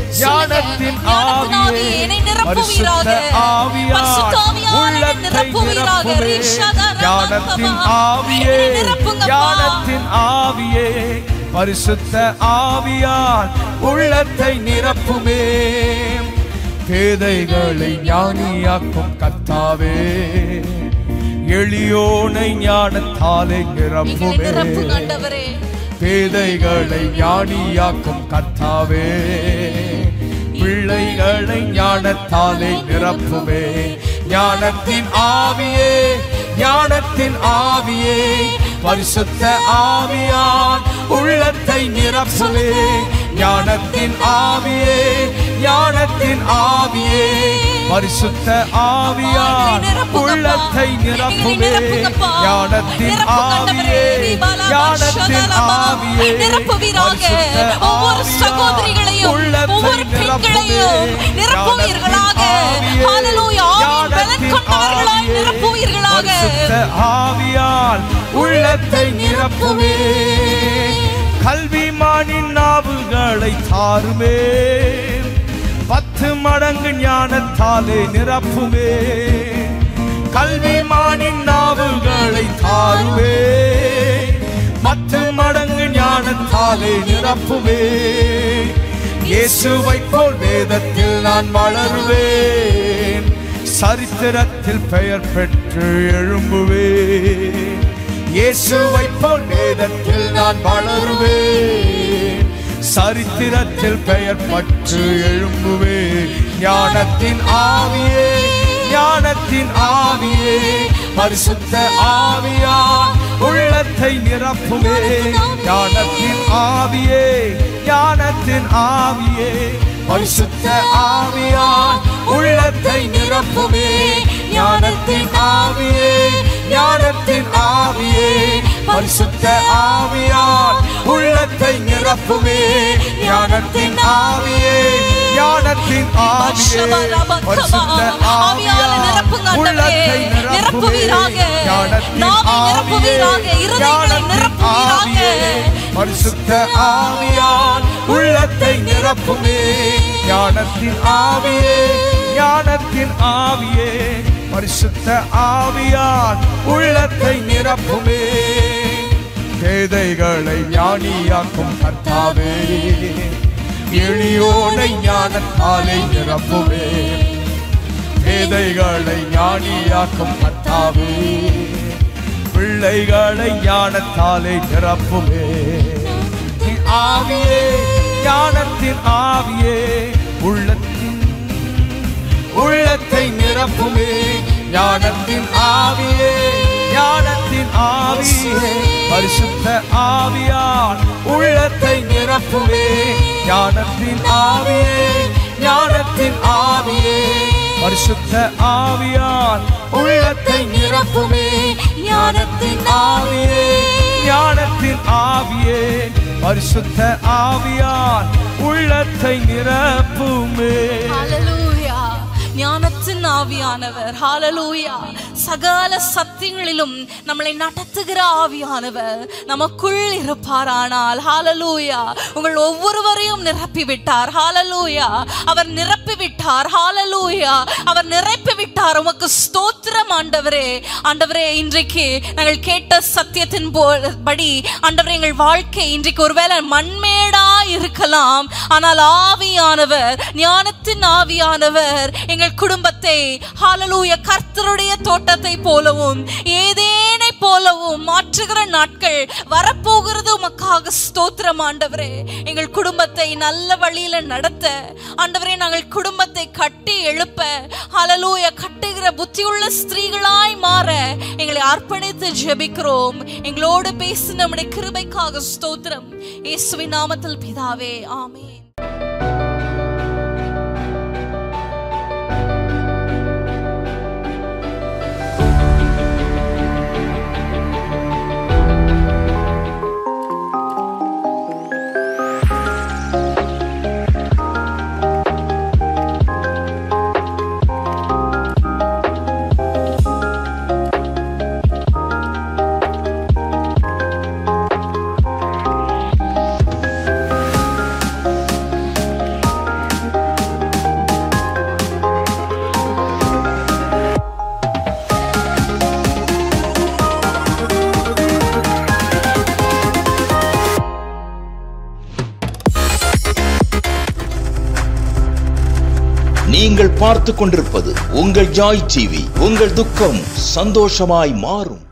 பரிசுத்த ஆவியால் உள்ளத்தை நிரப்புமே. ஞானத்தின் ஆவியே, ஞானத்தின் ஆவியே, பரிசுத்த ஆவியால் உள்ளத்தை நிரப்புமே. பேதைகளை ஞானியாக்கும் கர்த்தாவே, எளியோனை ஞானத்தாலே நிரப்புமே. பேதைகளை ஞானியாக்கும் கர்த்தாவே, பிள்ளைகளை ஞானத்தாலே நிரப்புமே. ஞானத்தின் ஆவியே, ஞானத்தின் ஆவியே, பரிசுத்த ஆவியால் உள்ளத்தை நிரப்புமே. ஞானத்தின் ஆவியே, ஞானத்தின் ஆவியே, பரிசுத்த ஆவியால் உள்ளத்தை நிரப்புமே. ஞானத்தின் ஆவியே, ஞானத்தின் ஆவியே, பரிசுத்த ஒவ்வொரு சகோதரிகளையும், ஒவ்வொரு பெண்களையும் நிரப்புவீர்களாக. ஹalleluya. பலன்கொண்டவர்களாய் நிரப்புவீர்களாக. பரிசுத்த ஆவியால் உள்ளத்தை நிரப்புமே. கல்விமானின் நாவுகளை தாருமே. 10 மடங்கு ஞானத்தாலே நிரப்புமே. கல்விமானின் நாவுகளை தாருமே. 10 மடங்கு ஞானத்தாலே நிரப்புமே. இயேசுவை போல் வேதத்தில் நான் வளருவேன். சரித்திரத்தில் பெயர் பெற்று எழும்புவேன். இயேசுவை போல் வேதத்தில் நான் வளருவேன். சரித்திரத்தில் பெயர் பெற்று எழும்புவேன். ஞானத்தின் ஆவியே, ஞானத்தின் ஆவியே, பரிசுத்த ஆவியால் உள்ளத்தை நிரப்புமே. ஞானத்தின் ஆவியே, ஞானத்தின் ஆவியே, பரிசுத்த ஆவியால் உள்ளத்தை நிரப்புமே. ஞானத்தின் ஆவியே, ஞானத்தின் ஆவியே, பரிசுத்த ஆவியால் உள்ளத்தை நிரப்புமே. ஞானத்தின் ஆவியே, ஞானத்தின் ஆவியே, பரிசுத்த ஆவியால் உள்ளத்தை நிரப்புமே. ஞானத்தின் ஆவியே, ஞானத்தின் ஆவியே, பரிசுத்த ஆவியால் உள்ளத்தை நிரப்புமே. ஞானத்தின் ஆவியே, ஞானத்தின் ஆவியே, பரிசுத்த ஆவியால் உள்ளத்தை நிரப்புமே. பேதைகளை ஞானியாக்கும் கர்த்தாவே, எளியோனை ஞானத்தாலே நிரப்புமே. பேதைகளை ஞானியாக்கும் கர்த்தாவே, பிள்ளைகளை ஞானத்தாலே நிரப்புமே. ஆவியே, ஞானத்தின் ஆவியே, உள்ளத்தை நிரப்புமே. ஞானத்தின் ஆவியே, ஞானத்தின் ஆவியே, பரிசுத்த ஆவியால் உள்ளத்தை நிரப்புமே. ஞானத்தின் ஆவியே, ஞானத்தின் ஆவியே, பரிசுத்த ஆவியால் உள்ளத்தை நிரப்புமே. ஞானத்தின் ஆவியே, ஞானத்தின் ஆவியே, பரிசுத்த ஆவியால் உள்ளத்தை நிரப்புமே. ஹல்லேலூயா. ஞானத்தின் ஆவியானவர், ஹல்லேலூயா, சகல சத்தியங்களிலும் நம்மளை நடத்துகிற ஆவியானவர் நமக்குள் இருப்பாரானால், ஹல்லேலூயா, உங்கள் ஒவ்வொருவரையும் நிரப்பி விட்டார். ஹல்லேலூயா, அவர் நிரப்பி விட்டார். ஹல்லேலூயா, அவர் நிரப்பி விட்டார். உமக்கு ஸ்தோத்திரம் ஆண்டவரே. ஆண்டவரே, இன்றைக்கு நாங்கள் கேட்ட சத்தியத்தின் படி ஆண்டவரே, எங்கள் வாழ்க்கை இன்றைக்கு ஒருவேளை மண்மேடா இருக்கலாம், ஆனால் ஆவியானவர், ஞானத்தின் ஆவியானவர் எங்கள் குடும்பத்தை ஹல்லேலூயா கர்த்தருடைய தோட்டத்தை போலவும் ஏதேனை போலவும் மாற்றுகிற நாட்கள் வரப்போகிறது. உமக்காக ஸ்தோத்திரம் ஆண்டவரே. எங்கள் குடும்பத்தை நல்ல வழியில நடத்த ஆண்டவரே, நாங்கள் குடும்பத்தை கட்டி எழுப்ப ஹல்லேலூயா கட்டுகிற புத்தியுள்ள ஸ்திரீகளாய் மாற எங்களை அர்ப்பணித்து ஜெபிக்கிறோம். எங்களோடு பேசி நம்முடைய கிருபைக்காக ஸ்தோத்திரம். இயேசுவின் நாமத்தில் பிதாவே, ஆமென். நீங்கள் பார்த்து கொண்டிருப்பது உங்கள் ஜாய் டிவி. உங்கள் துக்கம் சந்தோஷமாய் மாறும்.